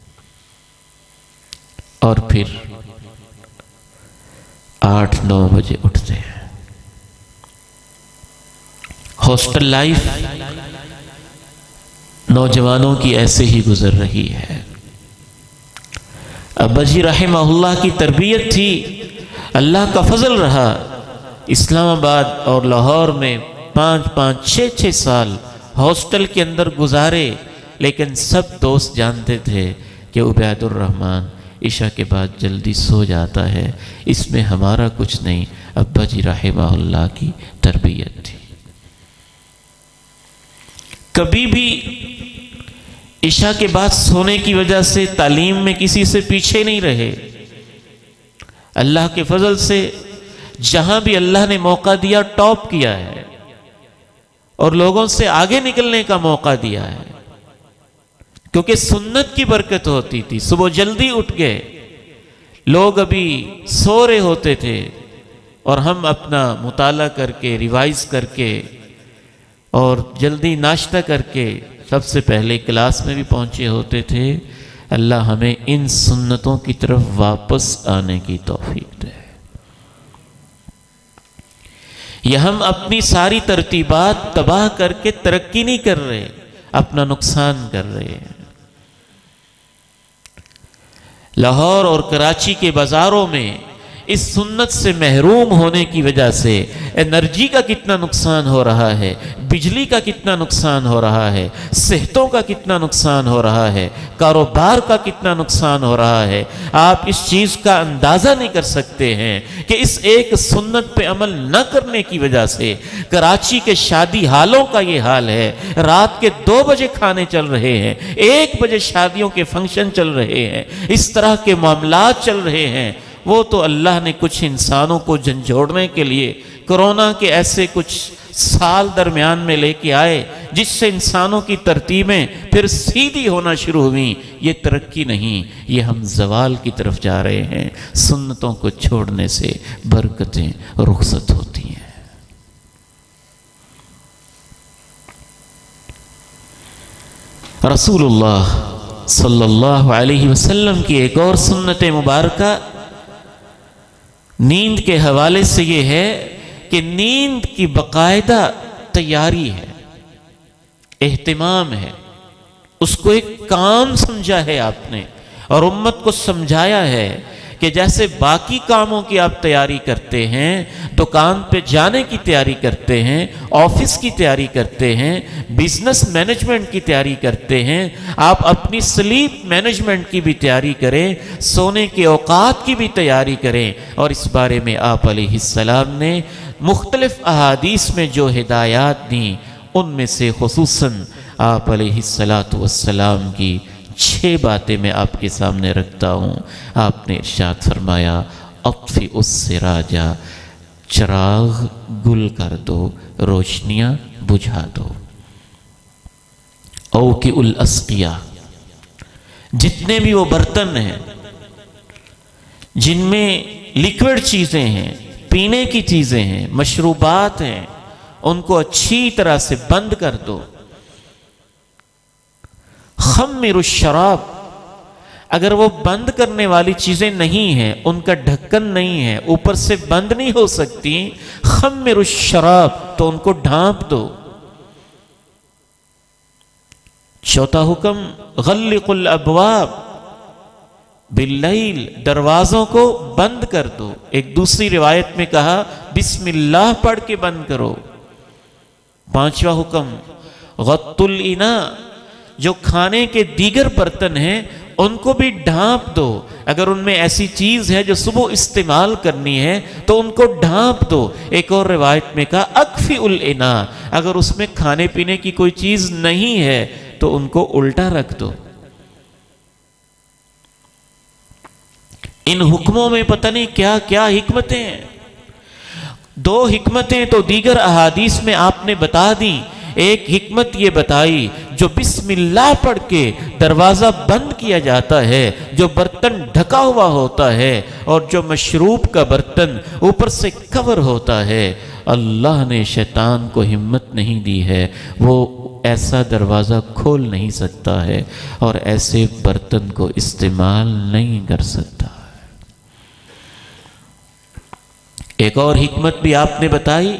اور پھر آٹھ نو بجے اٹھتے ہیں۔ ہاسٹل لائف نوجوانوں کی ایسے ہی گزر رہی ہے۔ ابا جی رحمہ اللہ کی تربیت تھی، اللہ کا فضل رہا، اسلام آباد اور لاہور میں پانچ پانچ چھ چھ سال ہاسٹل کے اندر گزارے، لیکن سب دوست جانتے تھے کہ عبید الرحمن عشاء کے بعد جلدی سو جاتا ہے، اس میں ہمارا کچھ نہیں، ابا جی رحمہ اللہ کی تربیت تھی۔ کبھی بھی عشاء کے بعد سونے کی وجہ سے تعلیم میں کسی سے پیچھے نہیں رہے۔ اللہ کے فضل سے جہاں بھی اللہ نے موقع دیا ٹاپ کیا ہے، اور لوگوں سے آگے نکلنے کا موقع دیا ہے، کیونکہ سنت کی برکت ہوتی تھی۔ صبح جلدی اٹھ گئے، لوگ ابھی سو رہے ہوتے تھے، اور ہم اپنا مطالعہ کر کے ریوائز کر کے اور جلدی ناشتہ کر کے سب سے پہلے کلاس میں بھی پہنچے ہوتے تھے۔ اللہ ہمیں ان سنتوں کی طرف واپس آنے کی توفیق دے۔ یہ ہم اپنی ساری ترتیبات تباہ کر کے ترقی نہیں کر رہے، اپنا نقصان کر رہے ہیں۔ لاہور اور کراچی کے بازاروں میں اس سنت سے محروم ہونے کی وجہ سے انرجی کا کتنا نقصان ہو رہا ہے، بجلی کا کتنا نقصان ہو رہا ہے، صحتوں کا کتنا نقصان ہو رہا ہے، کاروبار کا کتنا نقصان ہو رہا ہے۔ آپ اس چیز کا اندازہ نہیں کر سکتے ہیں کہ اس ایک سنت پہ عمل نہ کرنے کی وجہ سے کراچی کے شادی حالوں کا یہ حال ہے۔ رات کے دو بجے کھانے چل رہے ہیں، ایک بجے شادیوں کے فنکشن چل رہے ہیں، اس طرح کے معاملات چل رہے ہیں۔ وہ تو اللہ نے کچھ انسانوں کو جھنجھوڑنے کے لیے کرونا کے ایسے کچھ سال درمیان میں لے کے آئے جس سے انسانوں کی ترتیبیں پھر سیدھی ہونا شروع ہوئیں۔ یہ ترقی نہیں، یہ ہم زوال کی طرف جا رہے ہیں۔ سنتوں کو چھوڑنے سے برکتیں رخصت ہوتی ہیں۔ رسول اللہ صلی اللہ علیہ وسلم کی ایک اور سنت مبارکہ نیند کے حوالے سے یہ ہے کہ نیند کی باقاعدہ تیاری ہے، اہتمام ہے، اس کو ایک کام سمجھا ہے آپ نے، اور امت کو سمجھایا ہے کہ جیسے باقی کاموں کی آپ تیاری کرتے ہیں، دکان پہ جانے کی تیاری کرتے ہیں، آفس کی تیاری کرتے ہیں، بزنس مینجمنٹ کی تیاری کرتے ہیں، آپ اپنی سلیپ مینجمنٹ کی بھی تیاری کریں، سونے کے اوقات کی بھی تیاری کریں۔ اور اس بارے میں آپ علیہ السلام نے مختلف احادیث میں جو ہدایات دیں، ان میں سے خصوصاً آپ علیہ السلام کی چھ باتیں میں آپ کے سامنے رکھتا ہوں۔ آپ نے ارشاد فرمایا، اطفئ السراجا، چراغ گل کر دو، روشنیاں بجھا دو۔ اوقئ الاسقیاء، جتنے بھی وہ برتن ہیں جن میں لیکوڈ چیزیں ہیں، پینے کی چیزیں ہیں، مشروبات ہیں، ان کو اچھی طرح سے بند کر دو۔ خمر الشراب، اگر وہ بند کرنے والی چیزیں نہیں ہیں، ان کا ڈھکن نہیں ہے، اوپر سے بند نہیں ہو سکتی، خمر الشراب، تو ان کو ڈھانپ دو۔ چوتھا حکم غلق الابواب باللیل، دروازوں کو بند کر دو۔ ایک دوسری روایت میں کہا بسم اللہ پڑھ کے بند کرو۔ پانچواں حکم غط الاناء، جو کھانے کے دیگر برتن ہیں ان کو بھی ڈھانپ دو۔ اگر ان میں ایسی چیز ہے جو صبح استعمال کرنی ہے تو ان کو ڈھانپ دو۔ ایک اور روایت میں کہا اکفی الاناء، اگر اس میں کھانے پینے کی کوئی چیز نہیں ہے تو ان کو الٹا رکھ دو۔ ان حکموں میں پتہ نہیں کیا کیا حکمتیں ہیں۔ دو حکمتیں تو دیگر احادیث میں آپ نے بتا دیں۔ ایک حکمت یہ بتائی جو بسم اللہ پڑھ کے دروازہ بند کیا جاتا ہے، جو برتن ڈھکا ہوا ہوتا ہے اور جو مشروب کا برتن اوپر سے کور ہوتا ہے، اللہ نے شیطان کو ہمت نہیں دی ہے، وہ ایسا دروازہ کھول نہیں سکتا ہے اور ایسے برتن کو استعمال نہیں کر سکتا۔ ایک اور حکمت بھی آپ نے بتائی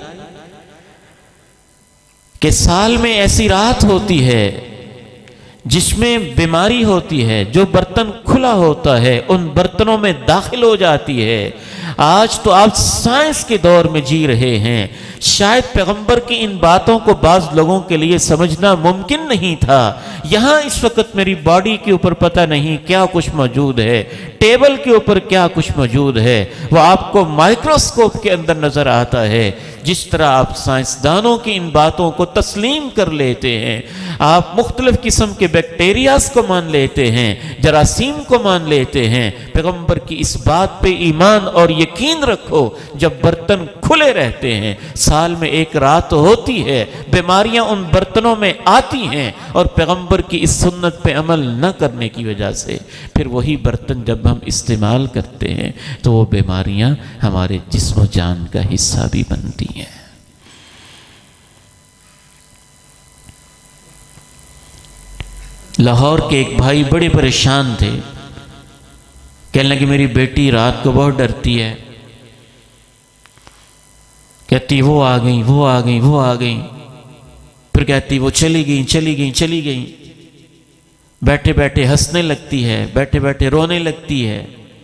کہ سال میں ایسی رات ہوتی ہے جس میں بیماری ہوتی ہے، جو برتن کھلا ہوتا ہے ان برتنوں میں داخل ہو جاتی ہے۔ آج تو آپ سائنس کے دور میں جی رہے ہیں، شاید پیغمبر کی ان باتوں کو بعض لوگوں کے لیے سمجھنا ممکن نہیں تھا۔ یہاں اس وقت میری باڈی کے اوپر پتہ نہیں کیا کچھ موجود ہے، ٹیبل کے اوپر کیا کچھ موجود ہے، وہ آپ کو مائکروسکوپ کے اندر نظر آتا ہے۔ جس طرح آپ سائنسدانوں کی ان باتوں کو تسلیم کر لیتے ہیں، آپ مختلف قسم کے بیکٹیریاز کو مان لیتے ہیں، جراثیم کو مان لیتے ہیں، پیغمبر کی اس بات پہ ایمان اور یقین رکھو، جب برتن کھلے رہتے ہیں، سال میں ایک رات ہوتی ہے، بیماریاں ان برتنوں میں آتی ہیں اور پیغمبر کی اس سنت پہ عمل نہ کرنے کی وجہ سے پھر وہی برتن جب ہم استعمال کرتے ہیں تو وہ بیماریاں ہمارے جسم و جان کا حصہ بھی بنتی ہیں۔ لاہور کے ایک بھائی بڑے پریشان تھے، کہنے لگے میری بیٹی رات کو بہت ڈرتی ہے، کہتی وہ آ گئی وہ آ گئی وہ آ گئی، پھر کہتی وہ چلی گئی چلی گئی چلی گئی، بیٹھے بیٹھے ہنسنے لگتی ہے، بیٹھے بیٹھے رونے لگتی ہے۔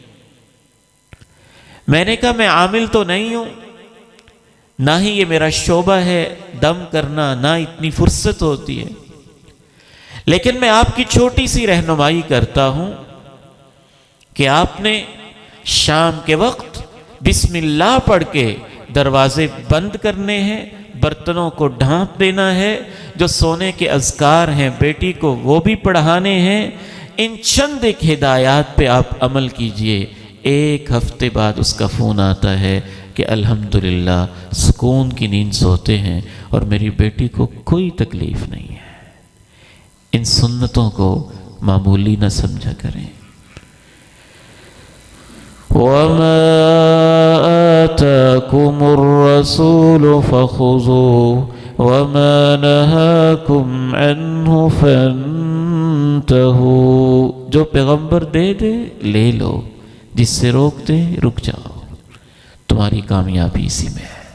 میں نے کہا میں عامل تو نہیں ہوں، نہ ہی یہ میرا شعبہ ہے دم کرنا، نہ اتنی فرصت ہوتی ہے، لیکن میں آپ کی چھوٹی سی رہنمائی کرتا ہوں کہ آپ نے شام کے وقت بسم اللہ پڑھ کے دروازے بند کرنے ہیں، برتنوں کو ڈھانپ دینا ہے، جو سونے کے اذکار ہیں بیٹی کو وہ بھی پڑھانے ہیں۔ ان چند ایک ہدایات پہ آپ عمل کیجئے، ایک ہفتے بعد اس کا فون آتا ہے کہ الحمدللہ سکون کی نیند سوتے ہیں اور میری بیٹی کو کوئی تکلیف نہیں ہے۔ ان سنتوں کو معمولی نہ سمجھا کریں۔ وَمَا آتَاكُمُ الرَّسُولُ فَخُذُوهُ وَمَا نَهَاكُمْ عَنْهُ فَانْتَهُوا، جو پیغمبر دے دے لے لو، جس سے روک دے رک جاؤ، تمہاری کامیابی اسی میں ہے۔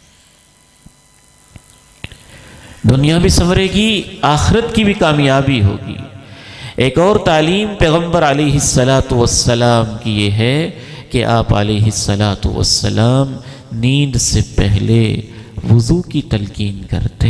دنیا بھی سنورے گی، آخرت کی بھی کامیابی ہوگی۔ ایک اور تعلیم پیغمبر علیہ السلام کی یہ ہے کہ آپ علیہ السلام نیند سے پہلے وضو کی تلقین کرتے۔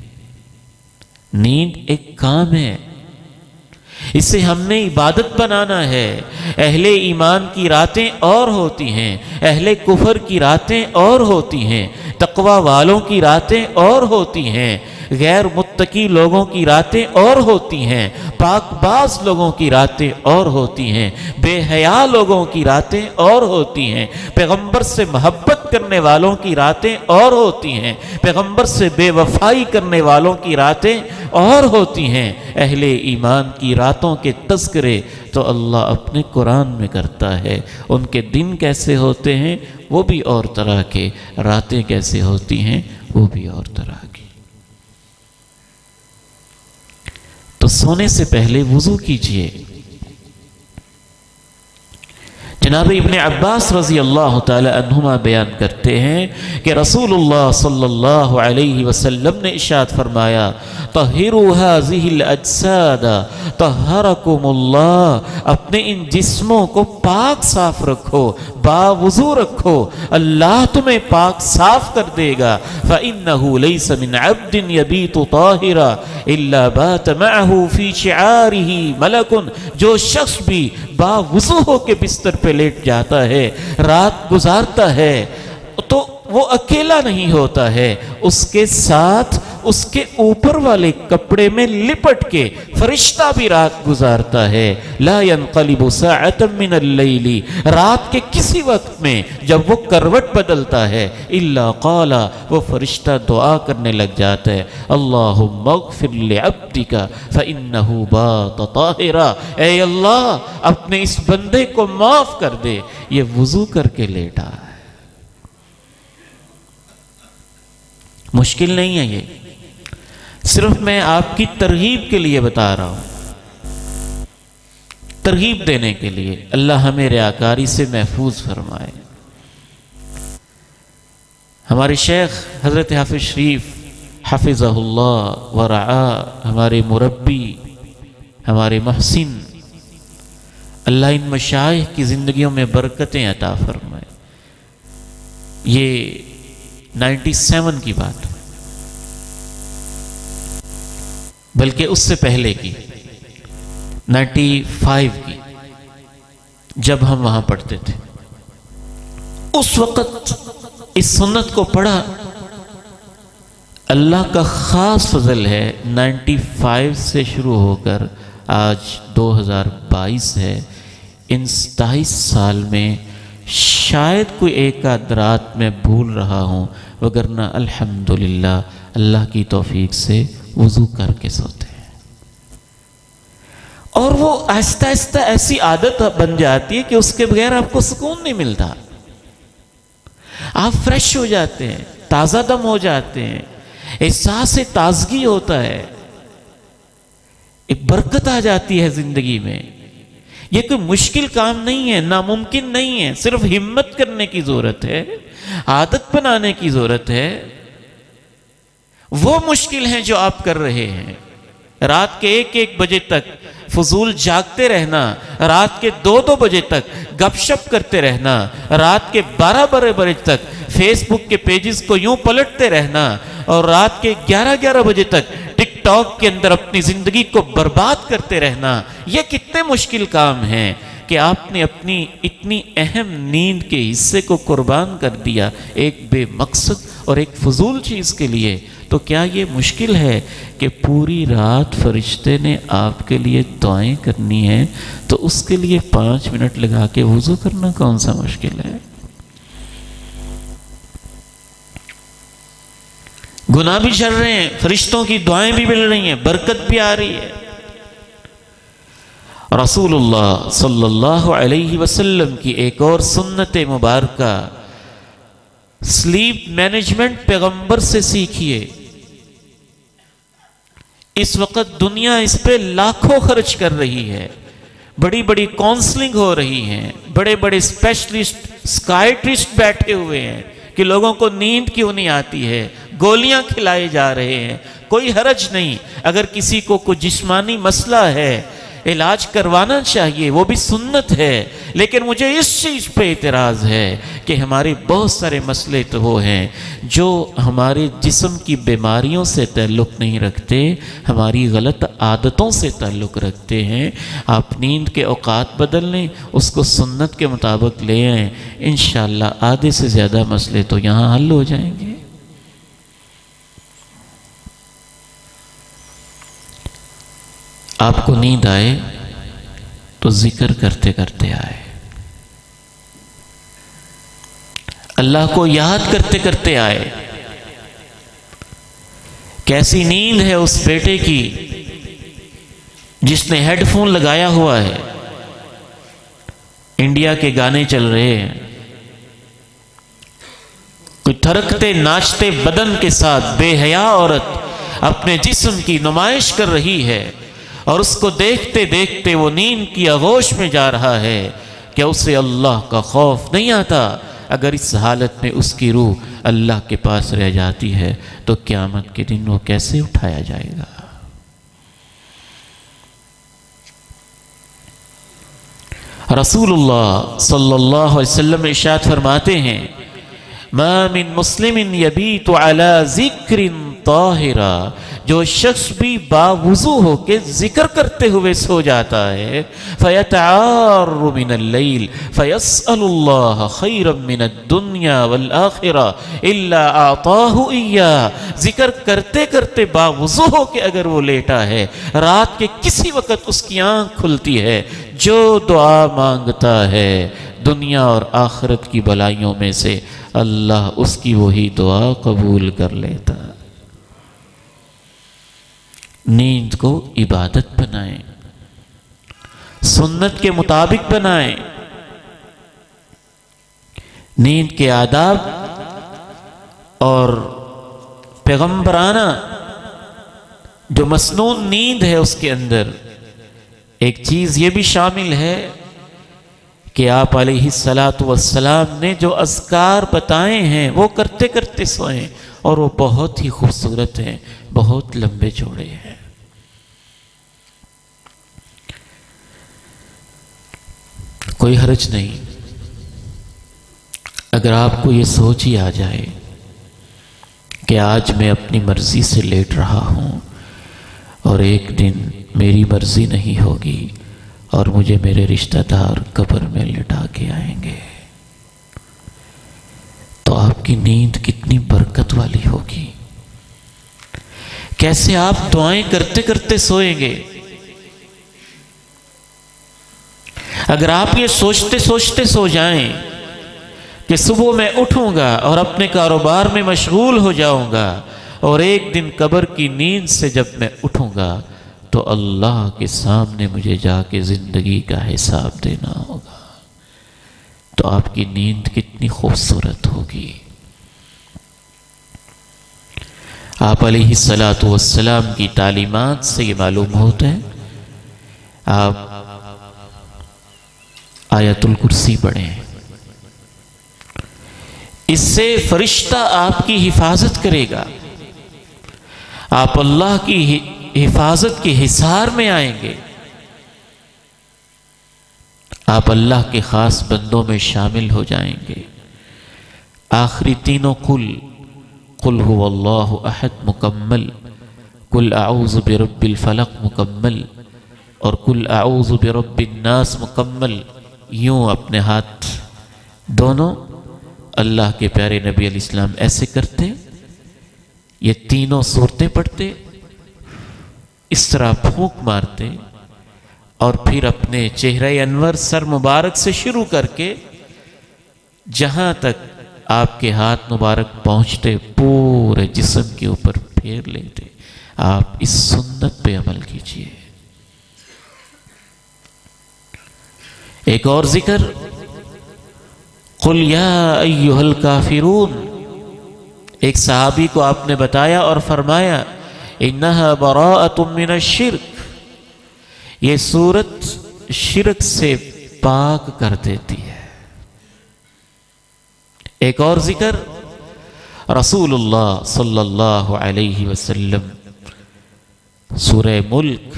نیند ایک کام ہے، اسے ہم نے عبادت بنانا ہے۔ اہل ایمان کی راتیں اور ہوتی ہیں، اہل کفر کی راتیں اور ہوتی ہیں، تقوی والوں کی راتیں اور ہوتی ہیں، غیر متقی لوگوں کی راتیں اور ہوتی ہیں، پاک باز لوگوں کی راتیں اور ہوتی ہیں، بے حیا لوگوں کی راتیں اور ہوتی ہیں، پیغمبر سے محبت کرنے والوں کی راتیں اور ہوتی ہیں، پیغمبر سے بے وفائی کرنے والوں کی راتیں اور ہوتی ہیں۔ اہل ایمان کی راتوں کے تذکرے تو اللہ اپنے قرآن میں کرتا ہے، ان کے دن کیسے ہوتے ہیں وہ بھی اور طرح کے، راتیں کیسے ہوتی ہیں وہ بھی اور طرح کی۔ تو سونے سے پہلے وضو کیجئے۔ جناب ابن عباس رضی اللہ تعالی عنہما بیان کرتے ہیں کہ رسول اللہ صلی اللہ علیہ وسلم نے ارشاد فرمایا طہروا هذه الاجساد طہرکم اللہ، اپنے ان جسموں کو پاک صاف رکھو، باوضو رکھو، اللہ تمہیں پاک صاف کر دے گا۔ فإنه ليس من عبد يبيت طاہرا الا بات معه في شعاره ملک، جو شخص بھی باوضو ہو کے بستر پہ لیٹ جاتا ہے، رات گزارتا ہے، تو وہ اکیلا نہیں ہوتا ہے، اس کے ساتھ اس کے اوپر والے کپڑے میں لپٹ کے فرشتہ بھی رات گزارتا ہے۔ لا ينقلب ساعة من اللیل، رات کے کسی وقت میں جب وہ کروٹ بدلتا ہے، الا قال، وہ فرشتہ دعا کرنے لگ جاتا ہے اللہم اغفر لعبدک فإنہ بات طاہرا، اے اللہ اپنے اس بندے کو معاف کر دے، یہ وضو کر کے لیٹا ہے۔ مشکل نہیں ہے، یہ صرف میں آپ کی ترغیب کے لیے بتا رہا ہوں، ترغیب دینے کے لیے۔ اللہ ہمیں ریاکاری سے محفوظ فرمائے۔ ہمارے شیخ حضرت حافظ شریف حفظہ اللہ ورعا، ہمارے مربی، ہمارے محسن، اللہ ان مشائخ کی زندگیوں میں برکتیں عطا فرمائے۔ یہ نائنٹی سیون کی بات، بلکہ اس سے پہلے کی نائنٹی فائیو کی، جب ہم وہاں پڑھتے تھے، اس وقت اس سنت کو پڑھا۔ اللہ کا خاص فضل ہے، نائنٹی فائیو سے شروع ہو کر آج دو ہزار بائیس ہے، ان ستائیس سال میں شاید کوئی ایک آدھ رات میں بھول رہا ہوں، وگرنہ الحمدللہ اللہ کی توفیق سے وضو کر کے سوتے ہیں۔ اور وہ آہستہ آہستہ ایسی عادت بن جاتی ہے کہ اس کے بغیر آپ کو سکون نہیں ملتا، آپ فریش ہو جاتے ہیں، تازہ دم ہو جاتے ہیں، احساس تازگی ہوتا ہے، ایک برکت آ جاتی ہے زندگی میں۔ یہ کوئی مشکل کام نہیں ہے، ناممکن نہیں ہے، صرف ہمت کرنے کی ضرورت ہے، عادت بنانے کی ضرورت ہے۔ وہ مشکل ہیں جو آپ کر رہے ہیں، رات کے ایک ایک بجے تک فضول جاگتے رہنا، رات کے دو دو بجے تک گپ شپ کرتے رہنا، رات کے بارہ بارہ بجے تک فیس بک کے پیجز کو یوں پلٹتے رہنا، اور رات کے گیارہ گیارہ بجے تک ٹک ٹاک کے اندر اپنی زندگی کو برباد کرتے رہنا، یہ کتنے مشکل کام ہیں کہ آپ نے اپنی اتنی اہم نیند کے حصے کو قربان کر دیا ایک بے مقصد اور ایک فضول چیز کے لیے۔ تو کیا یہ مشکل ہے کہ پوری رات فرشتے نے آپ کے لیے دعائیں کرنی ہیں، تو اس کے لیے پانچ منٹ لگا کے وضو کرنا کون سا مشکل ہے؟ گناہ بھی چل رہے ہیں، فرشتوں کی دعائیں بھی مل رہی ہیں، برکت بھی آ رہی ہے۔ رسول اللہ صلی اللہ علیہ وسلم کی ایک اور سنت مبارکہ، سلیپ مینجمنٹ پیغمبر سے سیکھیے۔ اس وقت دنیا اس پہ لاکھوں خرچ کر رہی ہے، بڑی بڑی کونسلنگ ہو رہی ہیں، بڑے بڑے اسپیشلسٹ سکائٹرسٹ بیٹھے ہوئے ہیں کہ لوگوں کو نیند کیوں نہیں آتی ہے، گولیاں کھلائے جا رہے ہیں۔ کوئی حرج نہیں، اگر کسی کو کوئی جسمانی مسئلہ ہے علاج کروانا چاہیے، وہ بھی سنت ہے، لیکن مجھے اس چیز پہ اعتراض ہے کہ ہمارے بہت سارے مسئلے تو وہ ہیں جو ہمارے جسم کی بیماریوں سے تعلق نہیں رکھتے، ہماری غلط عادتوں سے تعلق رکھتے ہیں۔ آپ نیند کے اوقات بدل لیں، اس کو سنت کے مطابق لے آئیں، انشاءاللہ آدھے سے زیادہ مسئلے تو یہاں حل ہو جائیں گے۔ آپ کو نیند آئے تو ذکر کرتے کرتے آئے، اللہ کو یاد کرتے کرتے آئے۔ کیسی نیند ہے اس بیٹے کی جس نے ہیڈ فون لگایا ہوا ہے، انڈیا کے گانے چل رہے ہیں، کوئی تھرکتے ناچتے بدن کے ساتھ بے حیا عورت اپنے جسم کی نمائش کر رہی ہے اور اس کو دیکھتے دیکھتے وہ نیند کی آغوش میں جا رہا ہے، کیا اسے اللہ کا خوف نہیں آتا؟ اگر اس حالت میں اس کی روح اللہ کے پاس رہ جاتی ہے تو قیامت کے دن وہ کیسے اٹھایا جائے گا؟ رسول اللہ صلی اللہ علیہ وسلم ارشاد فرماتے ہیں ما من مسلم یبیت علی ذکر طاہرا، جو شخص بھی باوضو ہو کے ذکر کرتے ہوئے سو جاتا ہے، فیتعار من اللیل فیسأل اللہ خیرا من الدنیا والآخرہ الا اعطاہ ایاہ، ذکر کرتے کرتے باوضو ہو کے اگر وہ لیٹا ہے، رات کے کسی وقت اس کی آنکھ کھلتی ہے، جو دعا مانگتا ہے دنیا اور آخرت کی بلائیوں میں سے، اللہ اس کی وہی دعا قبول کر لیتا۔ نیند کو عبادت بنائیں، سنت کے مطابق بنائیں، نیند کے آداب اور پیغمبرانہ جو مسنون نیند ہے اس کے اندر ایک چیز یہ بھی شامل ہے کہ آپ علیہ الصلاۃ والسلام نے جو اذکار بتائے ہیں وہ کرتے کرتے سوئیں، اور وہ بہت ہی خوبصورت ہیں، بہت لمبے چوڑے ہیں۔ کوئی حرج نہیں اگر آپ کو یہ سوچ ہی آ جائے کہ آج میں اپنی مرضی سے لیٹ رہا ہوں اور ایک دن میری مرضی نہیں ہوگی اور مجھے میرے رشتہ دار قبر میں لٹا کے آئیں گے، تو آپ کی نیند کتنی برکت والی ہوگی، کیسے آپ دعائیں کرتے کرتے سوئیں گے۔ اگر آپ یہ سوچتے سوچتے سو جائیں کہ صبح میں اٹھوں گا اور اپنے کاروبار میں مشغول ہو جاؤں گا اور ایک دن قبر کی نیند سے جب میں اٹھوں گا تو اللہ کے سامنے مجھے جا کے زندگی کا حساب دینا ہوگا، تو آپ کی نیند کتنی خوبصورت ہوگی۔ آپ علیہ الصلاۃ والسلام کی تعلیمات سے یہ معلوم ہوتا ہے، آپ آیت الکرسی پڑھیں، اس سے فرشتہ آپ کی حفاظت کرے گا، آپ اللہ کی حفاظت کے حصار میں آئیں گے، آپ اللہ کے خاص بندوں میں شامل ہو جائیں گے۔ آخری تینوں قل قل هو اللہ احد مکمل، قل اعوذ برب الفلق مکمل، اور قل اعوذ برب الناس مکمل، یوں اپنے ہاتھ دونوں اللہ کے پیارے نبی علیہ السلام ایسے کرتے، یہ تینوں صورتیں پڑھتے، اس طرح پھونک مارتے، اور پھر اپنے چہرہ انور سر مبارک سے شروع کر کے جہاں تک آپ کے ہاتھ مبارک پہنچتے پورے جسم کے اوپر پھیر لیتے۔ آپ اس سنت پہ عمل کیجئے۔ ایک اور ذکر، قل یا ایھا الکافرون، ایک صحابی کو آپ نے بتایا اور فرمایا انہا براءۃ من الشرک، یہ سورت شرک سے پاک کر دیتی ہے۔ ایک اور ذکر، رسول اللہ صلی اللہ علیہ وسلم سورہ ملک،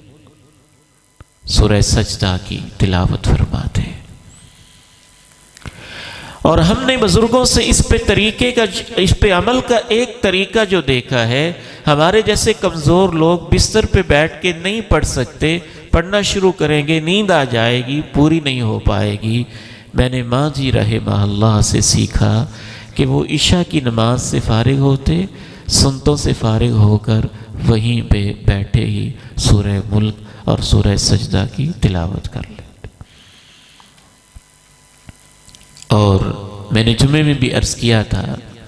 سورہ سجدہ کی تلاوت فرماتے ہیں، اور ہم نے بزرگوں سے اس پہ طریقے کا اس پہ عمل کا ایک طریقہ جو دیکھا ہے، ہمارے جیسے کمزور لوگ بستر پہ بیٹھ کے نہیں پڑھ سکتے، پڑھنا شروع کریں گے نیند آ جائے گی، پوری نہیں ہو پائے گی۔ میں نے ماں جی رحمہ اللہ سے سیکھا کہ وہ عشاء کی نماز سے فارغ ہوتے، سنتوں سے فارغ ہو کر وہیں پہ بیٹھے ہی سورہ ملک اور سورہ سجدہ کی تلاوت کر لیتے۔ اور میں نے جمعے میں بھی عرض کیا تھا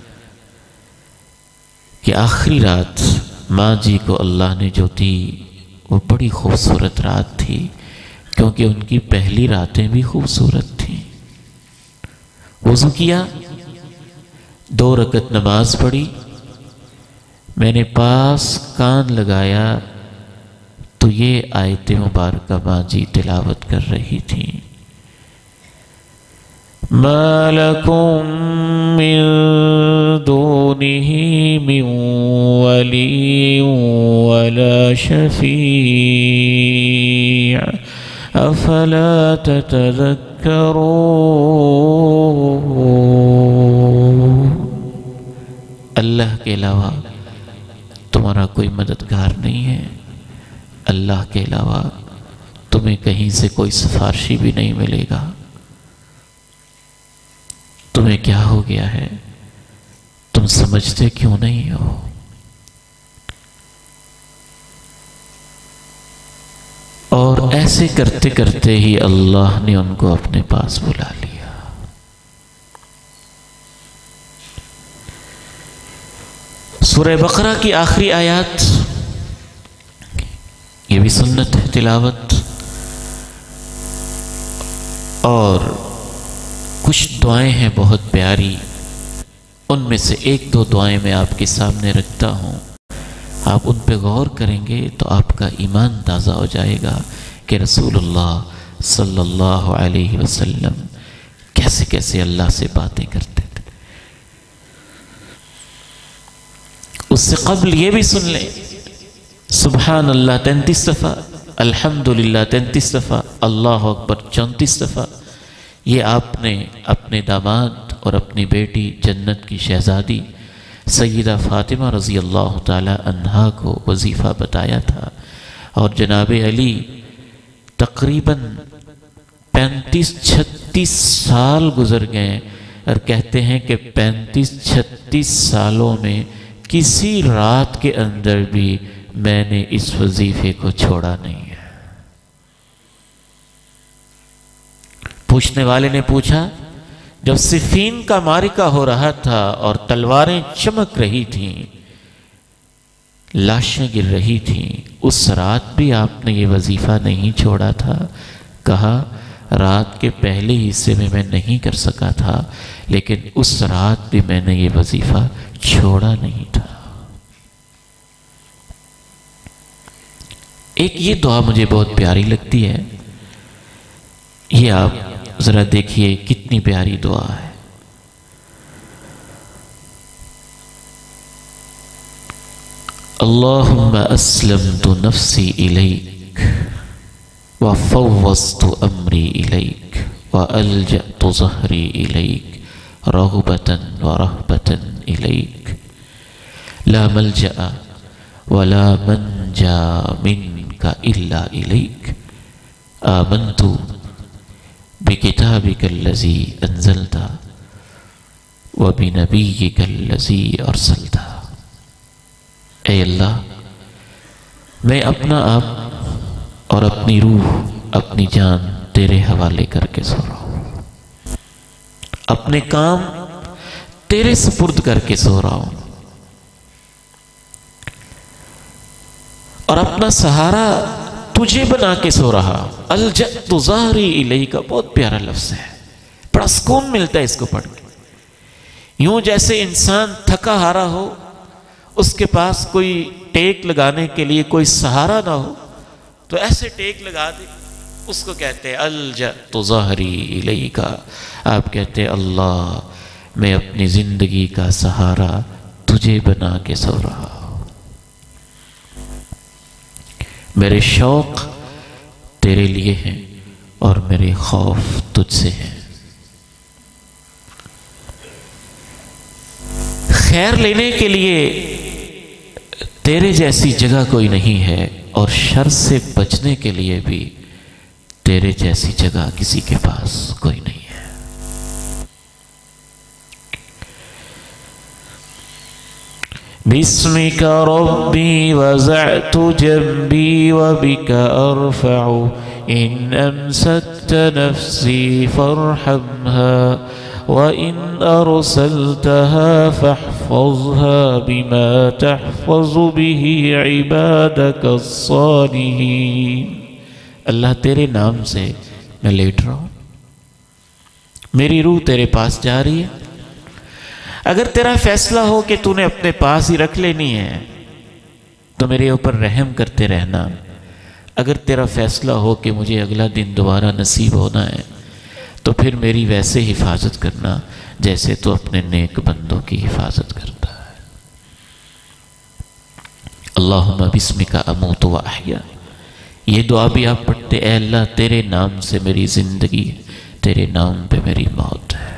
کہ آخری رات ماں جی کو اللہ نے جو دی وہ بڑی خوبصورت رات تھی، کیونکہ ان کی پہلی راتیں بھی خوبصورت تھیں۔ وضو کیا، دو رکعت نماز پڑھی، میں نے پاس کان لگایا تو یہ آیت مبارکہ ماں جی تلاوت کر رہی تھیں، مَا لَكُم مِّن دُونِهِ مِن وَلِيٍّ وَلَا شَفِيعٍ أَفَلَا تَتَذَكَّرُونَ۔ اللہ کے علاوہ تمہارا کوئی مددگار نہیں ہے، اللہ کے علاوہ تمہیں کہیں سے کوئی سفارشی بھی نہیں ملے گا۔ تمہیں کیا ہو گیا ہے؟ تم سمجھتے کیوں نہیں ہو؟ اور ایسے کرتے کرتے ہی اللہ نے ان کو اپنے پاس بلا لیا۔ سورہ بقرہ کی آخری آیات، یہ بھی سنت ہے تلاوت، اور کچھ دعائیں ہیں بہت پیاری، ان میں سے ایک دو دعائیں میں آپ کے سامنے رکھتا ہوں، آپ ان پہ غور کریں گے تو آپ کا ایمان تازہ ہو جائے گا کہ رسول اللہ صلی اللہ علیہ وسلم کیسے کیسے اللہ سے باتیں کرتے تھے۔ اس سے قبل یہ بھی سن لیں، سبحان اللہ تینتیس دفعہ، الحمدللہ تینتیس دفعہ، اللہ اکبر چونتیس دفعہ، یہ آپ نے اپنے داماد اور اپنی بیٹی جنت کی شہزادی سیدہ فاطمہ رضی اللہ تعالی عنہا کو وظیفہ بتایا تھا، اور جناب علی تقریباً پینتیس چھتیس سال گزر گئے، اور کہتے ہیں کہ پینتیس چھتیس سالوں میں کسی رات کے اندر بھی میں نے اس وظیفے کو چھوڑا نہیں ہے۔ پوچھنے والے نے پوچھا، جب صفین کا معرکہ ہو رہا تھا اور تلواریں چمک رہی تھیں، لاشیں گر رہی تھیں، اس رات بھی آپ نے یہ وظیفہ نہیں چھوڑا تھا؟ کہا، رات کے پہلے حصے میں میں نہیں کر سکا تھا، لیکن اس رات بھی میں نے یہ وظیفہ چھوڑا نہیں تھا۔ ایک یہ دعا مجھے بہت پیاری لگتی ہے، یہ آپ ذرا دیکھیے کتنی پیاری دعا ہے۔ اللہم اسلمت نفسی الیک وفوضت امری الیک والجأت ظہری الیک رغبتا ورہبتا الیک لا ملجأ ولا منجا منک الا الیک آمنت بکتابک الذی انزلت وبنبیک الذی ارسلت۔ اے اللہ، میں اپنا آپ اور اپنی روح، اپنی جان تیرے حوالے کر کے سو رہا ہوں، اپنے کام تیرے سپرد کر کے سو رہا ہوں، اور اپنا سہارا تجھے بنا کے سو رہا۔ الجأت ظہری الیک، بہت پیارا لفظ ہے، بڑا سکون ملتا ہے اس کو پڑھ کے۔ یوں جیسے انسان تھکا ہارا ہو، اس کے پاس کوئی ٹیک لگانے کے لیے کوئی سہارا نہ ہو، تو ایسے ٹیک لگا دے، اس کو کہتے ہیں الجأت ظہری الیک۔ آپ کہتے ہیں اللہ، میں اپنی زندگی کا سہارا تجھے بنا کے سو رہا ہوں، میرے شوق تیرے لیے ہیں اور میرے خوف تجھ سے ہیں۔ خیر لینے کے لیے تیرے جیسی جگہ کوئی نہیں ہے، اور شر سے بچنے کے لیے بھی تیرے جیسی جگہ کسی کے پاس کوئی نہیں ہے۔ بسمک ربی وضعت جنبی وبک ارفع ان امسکت نفسی فارحمها وَإِنْ أَرْسَلْتَهَا فَاحْفَظْهَا بِمَا تَحْفَظُ بِهِ عِبَادَكَ الصَّالِحِينَ۔ اللہ تیرے نام سے میں لیٹ رہا ہوں، میری روح تیرے پاس جا رہی ہے، اگر تیرا فیصلہ ہو کہ تو نے اپنے پاس ہی رکھ لینی ہے تو میرے اوپر رحم کرتے رہنا، اگر تیرا فیصلہ ہو کہ مجھے اگلا دن دوبارہ نصیب ہونا ہے تو پھر میری ویسے حفاظت کرنا جیسے تو اپنے نیک بندوں کی حفاظت کرتا ہے۔ اللہم بسمک اموت و احیا، یہ دعا بھی آپ پڑھتے، اے اللہ تیرے نام سے میری زندگی، تیرے نام پہ میری موت ہے۔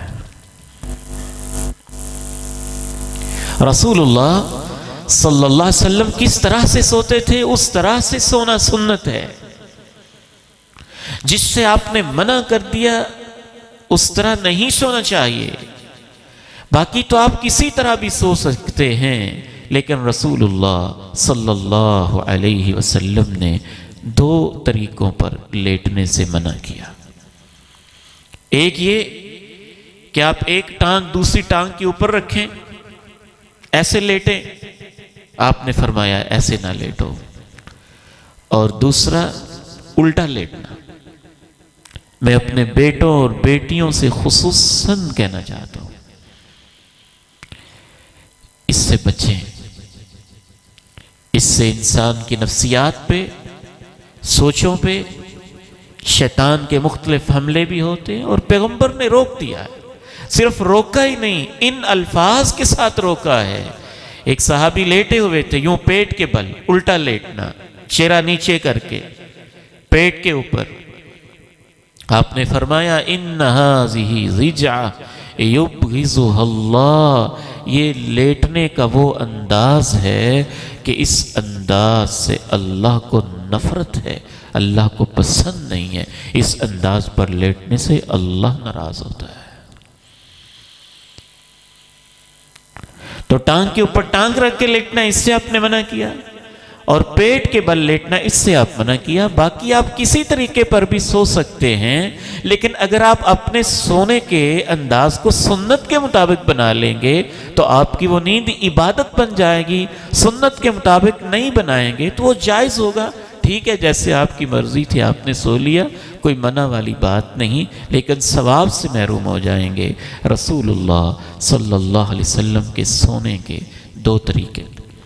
رسول اللہ صلی اللہ علیہ وسلم کس طرح سے سوتے تھے اس طرح سے سونا سنت ہے۔ جس سے آپ نے منع کر دیا اس طرح نہیں سونا چاہیے۔ باقی تو آپ کسی طرح بھی سو سکتے ہیں، لیکن رسول اللہ صلی اللہ علیہ وسلم نے دو طریقوں پر لیٹنے سے منع کیا۔ ایک یہ کہ آپ ایک ٹانگ دوسری ٹانگ کے اوپر رکھیں، ایسے لیٹیں، آپ نے فرمایا ایسے نہ لیٹو۔ اور دوسرا الٹا لیٹنا۔ میں اپنے بیٹوں اور بیٹیوں سے خصوصاً کہنا چاہتا ہوں اس سے بچیں۔ اس سے انسان کی نفسیات پہ، سوچوں پہ شیطان کے مختلف حملے بھی ہوتے ہیں، اور پیغمبر نے روک دیا ہے۔ صرف روکا ہی نہیں، ان الفاظ کے ساتھ روکا ہے۔ ایک صحابی لیٹے ہوئے تھے، یوں پیٹ کے بل، الٹا لیٹنا، چہرہ نیچے کر کے پیٹ کے اوپر۔ آپ نے فرمایا ان هذه ضجعہ یبغضها اللہ، یہ لیٹنے کا وہ انداز ہے کہ اس انداز سے اللہ کو نفرت ہے، اللہ کو پسند نہیں ہے، اس انداز پر لیٹنے سے اللہ ناراض ہوتا ہے۔ تو ٹانگ کے اوپر ٹانگ رکھ کے لیٹنا، اس سے آپ نے منع کیا، اور پیٹ کے بل لیٹنا، اس سے آپ منع کیا۔ باقی آپ کسی طریقے پر بھی سو سکتے ہیں، لیکن اگر آپ اپنے سونے کے انداز کو سنت کے مطابق بنا لیں گے تو آپ کی وہ نیند عبادت بن جائے گی۔ سنت کے مطابق نہیں بنائیں گے تو وہ جائز ہوگا، ٹھیک ہے، جیسے آپ کی مرضی تھی آپ نے سو لیا، کوئی منع والی بات نہیں، لیکن ثواب سے محروم ہو جائیں گے۔ رسول اللہ صلی اللہ علیہ وسلم کے سونے کے دو طریقے۔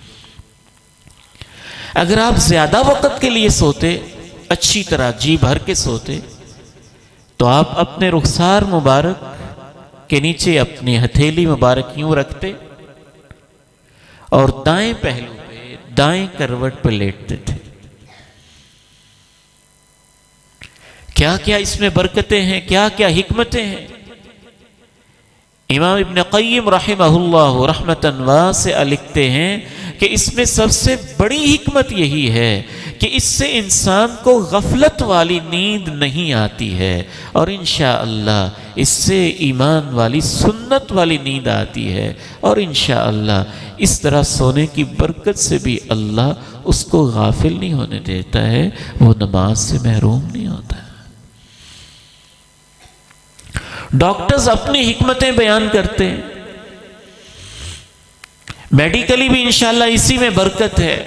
اگر آپ زیادہ وقت کے لیے سوتے، اچھی طرح جی بھر کے سوتے، تو آپ اپنے رخسار مبارک کے نیچے اپنی ہتھیلی مبارک یوں رکھتے اور دائیں پہلو پہ دائیں کروٹ پہ لیٹتے تھے۔ کیا کیا اس میں برکتیں ہیں، کیا کیا حکمتیں ہیں۔ امام ابن قیم رحمہ اللہ رحمتاً واسعہ لکھتے ہیں کہ اس میں سب سے بڑی حکمت یہی ہے کہ اس سے انسان کو غفلت والی نیند نہیں آتی ہے، اور انشاءاللہ اس سے ایمان والی سنت والی نیند آتی ہے، اور انشاءاللہ اس طرح سونے کی برکت سے بھی اللہ اس کو غافل نہیں ہونے دیتا ہے، وہ نماز سے محروم نہیں ہوتا ہے۔ ڈاکٹرز اپنی حکمتیں بیان کرتے ہیں، میڈیکلی بھی انشاءاللہ اسی میں برکت ہے۔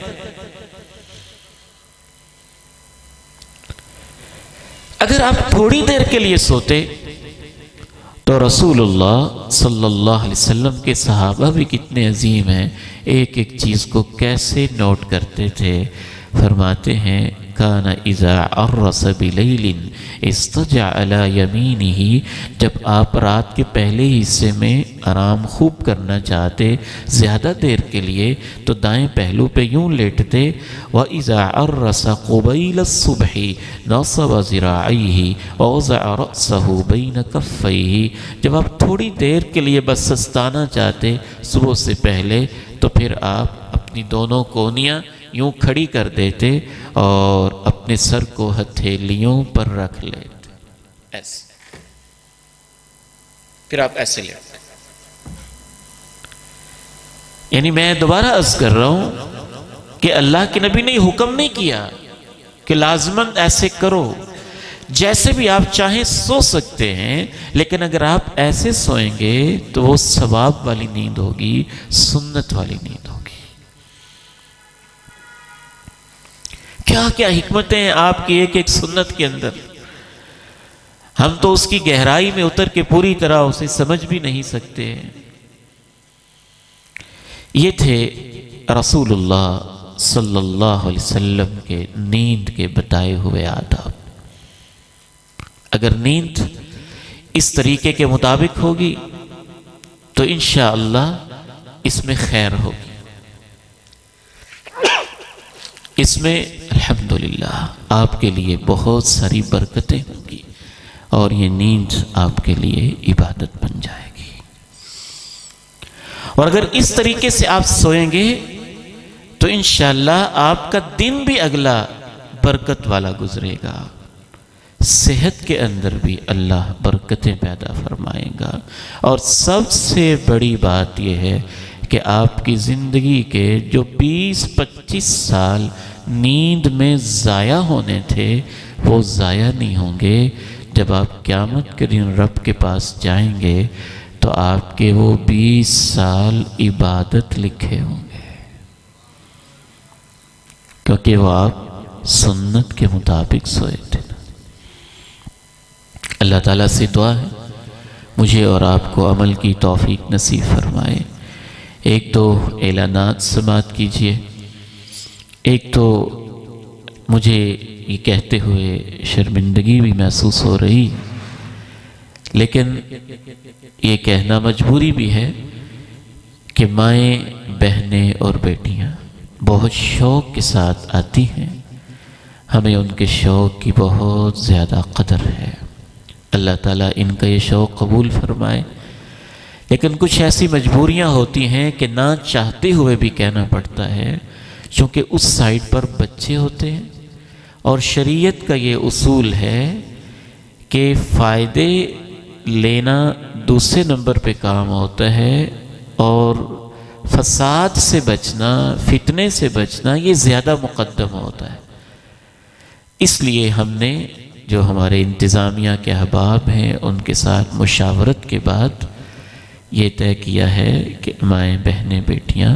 اگر آپ تھوڑی دیر کے لیے سوتے تو رسول اللہ صلی اللہ علیہ وسلم کے صحابہ بھی کتنے عظیم ہیں، ایک ایک چیز کو کیسے نوٹ کرتے تھے۔ فرماتے ہیں کان اذا عرس بلیل استجع علی یمینہ، جب آپ رات کے پہلے حصے میں آرام خوب کرنا چاہتے زیادہ دیر کے لیے تو دائیں پہلو پہ یوں لیٹتے۔ وَإِذَا عَرَّسَ قُبَيْلَ الصُّبْحِ نَصَبَ ذِرَاعَيْهِ وَوَضَعَ رَأْسَهُ بَيْنَ كَفَّيْهِ، جب آپ تھوڑی دیر کے لیے بس سستانا چاہتے صبح سے پہلے تو پھر آپ اپنی دونوں کونیاں یوں کھڑی کر دیتے اور اپنے سر کو ہتھیلیوں پر رکھ لیتے، ایسے، پھر آپ ایسے لیتے۔ یعنی میں دوبارہ عرض کر رہا ہوں کہ اللہ کے نبی نے حکم نہیں کیا کہ لازماً ایسے کرو، جیسے بھی آپ چاہیں سو سکتے ہیں، لیکن اگر آپ ایسے سوئیں گے تو وہ ثواب والی نیند ہوگی، سنت والی نیند ہوگی۔ کیا کیا حکمتیں ہیں آپ کی ایک ایک سنت کے اندر، ہم تو اس کی گہرائی میں اتر کے پوری طرح اسے سمجھ بھی نہیں سکتے ہیں۔ یہ تھے رسولullah صلی اللہ علیہ وسلم کے نیند کے بتائے ہوئے آداب۔ اگر نیند اس طریقے کے مطابق ہوگی تو انشاءاللہ اس میں خیر ہوگی، اس میں الحمدللہ آپ کے لیے بہت ساری برکتیں ہوں گی، اور یہ نیند آپ کے لیے عبادت بن جائے گی۔ اور اگر اس طریقے سے آپ سوئیں گے تو انشاءاللہ آپ کا دن بھی اگلا برکت والا گزرے گا، صحت کے اندر بھی اللہ برکتیں پیدا فرمائے گا، اور سب سے بڑی بات یہ ہے کہ آپ کی زندگی کے جو بیس پچیس سال نیند میں ضائع ہونے تھے وہ ضائع نہیں ہوں گے۔ جب آپ قیامت کے دن رب کے پاس جائیں گے تو آپ کے وہ بیس سال عبادت لکھے ہوں گے، کیونکہ وہ آپ سنت کے مطابق سوئے تھے۔ اللہ تعالیٰ سے دعا ہے مجھے اور آپ کو عمل کی توفیق نصیب فرمائے۔ ایک تو اعلانات سماعت کیجئے۔ ایک تو مجھے یہ کہتے ہوئے شرمندگی بھی محسوس ہو رہی، لیکن یہ کہنا مجبوری بھی ہے کہ مائیں، بہنیں اور بیٹیاں بہت شوق کے ساتھ آتی ہیں، ہمیں ان کے شوق کی بہت زیادہ قدر ہے۔ اللہ تعالیٰ ان کا یہ شوق قبول فرمائے، لیکن کچھ ایسی مجبوریاں ہوتی ہیں کہ نہ چاہتے ہوئے بھی کہنا پڑتا ہے، چونکہ اس سائٹ پر بچے ہوتے ہیں، اور شریعت کا یہ اصول ہے کہ فائدے لینا دوسرے نمبر پہ کام ہوتا ہے، اور فساد سے بچنا، فتنے سے بچنا یہ زیادہ مقدم ہوتا ہے۔ اس لیے ہم نے جو ہمارے انتظامیہ کے احباب ہیں ان کے ساتھ مشاورت کے بعد یہ طے کیا ہے کہ مائیں، بہنیں، بیٹیاں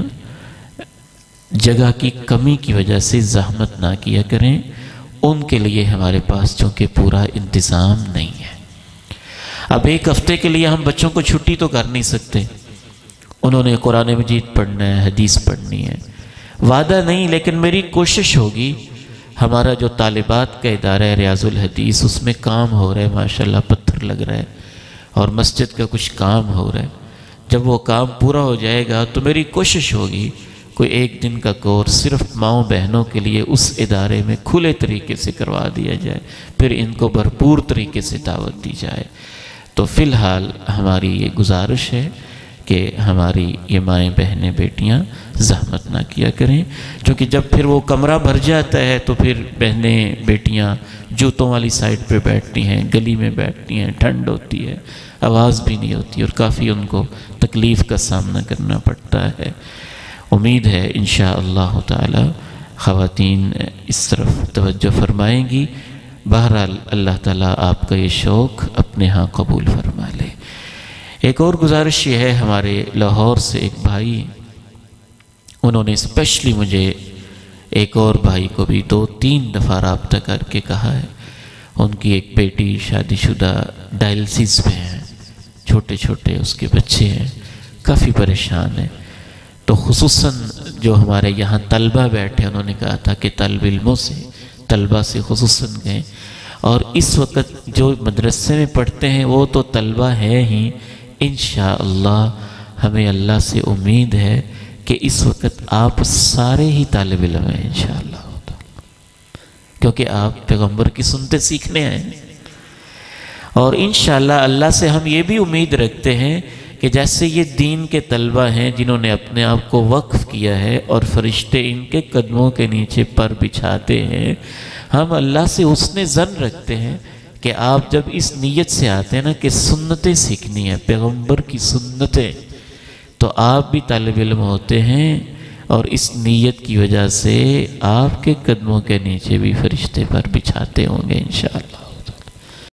جگہ کی کمی کی وجہ سے زحمت نہ کیا کریں، ان کے لیے ہمارے پاس چونکہ پورا انتظام نہیں ہے۔ اب ایک ہفتے کے لیے ہم بچوں کو چھٹی تو کر نہیں سکتے، انہوں نے قرآن مجید پڑھنا ہے، حدیث پڑھنی ہے، وعدہ نہیں، لیکن میری کوشش ہوگی۔ ہمارا جو طالبات کا ادارہ ہے ریاض الحدیث، اس میں کام ہو رہا ہے، ماشاءاللہ پتھر لگ رہا ہے، اور مسجد کا کچھ کام ہو رہا ہے۔ جب وہ کام پورا ہو جائے گا تو میری کوشش ہوگی کوئی ایک دن کا کورس صرف ماؤں بہنوں کے لیے اس ادارے میں کھلے طریقے سے کروا دیا جائے، پھر ان کو بھرپور طریقے سے دعوت دی جائے۔ تو فی الحال ہماری یہ گزارش ہے کہ ہماری یہ مائیں، بہنیں، بیٹیاں زحمت نہ کیا کریں، کیونکہ جب پھر وہ کمرہ بھر جاتا ہے تو پھر بہنیں، بیٹیاں جوتوں والی سائڈ پہ بیٹھتی ہیں، گلی میں بیٹھتی ہیں، ٹھنڈ ہوتی ہے، آواز بھی نہیں ہوتی، اور کافی ان کو تکلیف کا سامنا کرنا پڑتا ہے۔ امید ہے انشاءاللہ تعالی خواتین اس طرف توجہ فرمائیں گی۔ بہرحال اللہ تعالیٰ آپ کا یہ شوق اپنے ہاں قبول فرما لے۔ ایک اور گزارش یہ ہے، ہمارے لاہور سے ایک بھائی، انہوں نے اسپیشلی مجھے، ایک اور بھائی کو بھی دو تین دفعہ رابطہ کر کے کہا ہے، ان کی ایک بیٹی شادی شدہ ڈائلسس پہ ہیں، چھوٹے چھوٹے اس کے بچے ہیں، کافی پریشان ہیں۔ تو خصوصاً جو ہمارے یہاں طلبہ بیٹھے، انہوں نے کہا تھا کہ طالب علموں سے، طلبہ سے خصوصاً گئے، اور اس وقت جو مدرسے میں پڑھتے ہیں وہ تو طلبہ ہے ہی، انشاءاللہ ہمیں اللہ سے امید ہے کہ اس وقت آپ سارے ہی طالب علم ہیں انشاءاللہ، کیونکہ آپ پیغمبر کی سنتیں سیکھنے آئے ہیں، اور انشاءاللہ اللہ سے ہم یہ بھی امید رکھتے ہیں کہ جیسے یہ دین کے طلبہ ہیں جنہوں نے اپنے آپ کو وقف کیا ہے اور فرشتے ان کے قدموں کے نیچے پر بچھاتے ہیں، ہم اللہ سے حسن ظن رکھتے ہیں کہ آپ جب اس نیت سے آتے ہیں نا کہ سنتیں سیکھنی ہے، پیغمبر کی سنتیں، تو آپ بھی طالب علم ہوتے ہیں، اور اس نیت کی وجہ سے آپ کے قدموں کے نیچے بھی فرشتے پر بچھاتے ہوں گے انشاءاللہ۔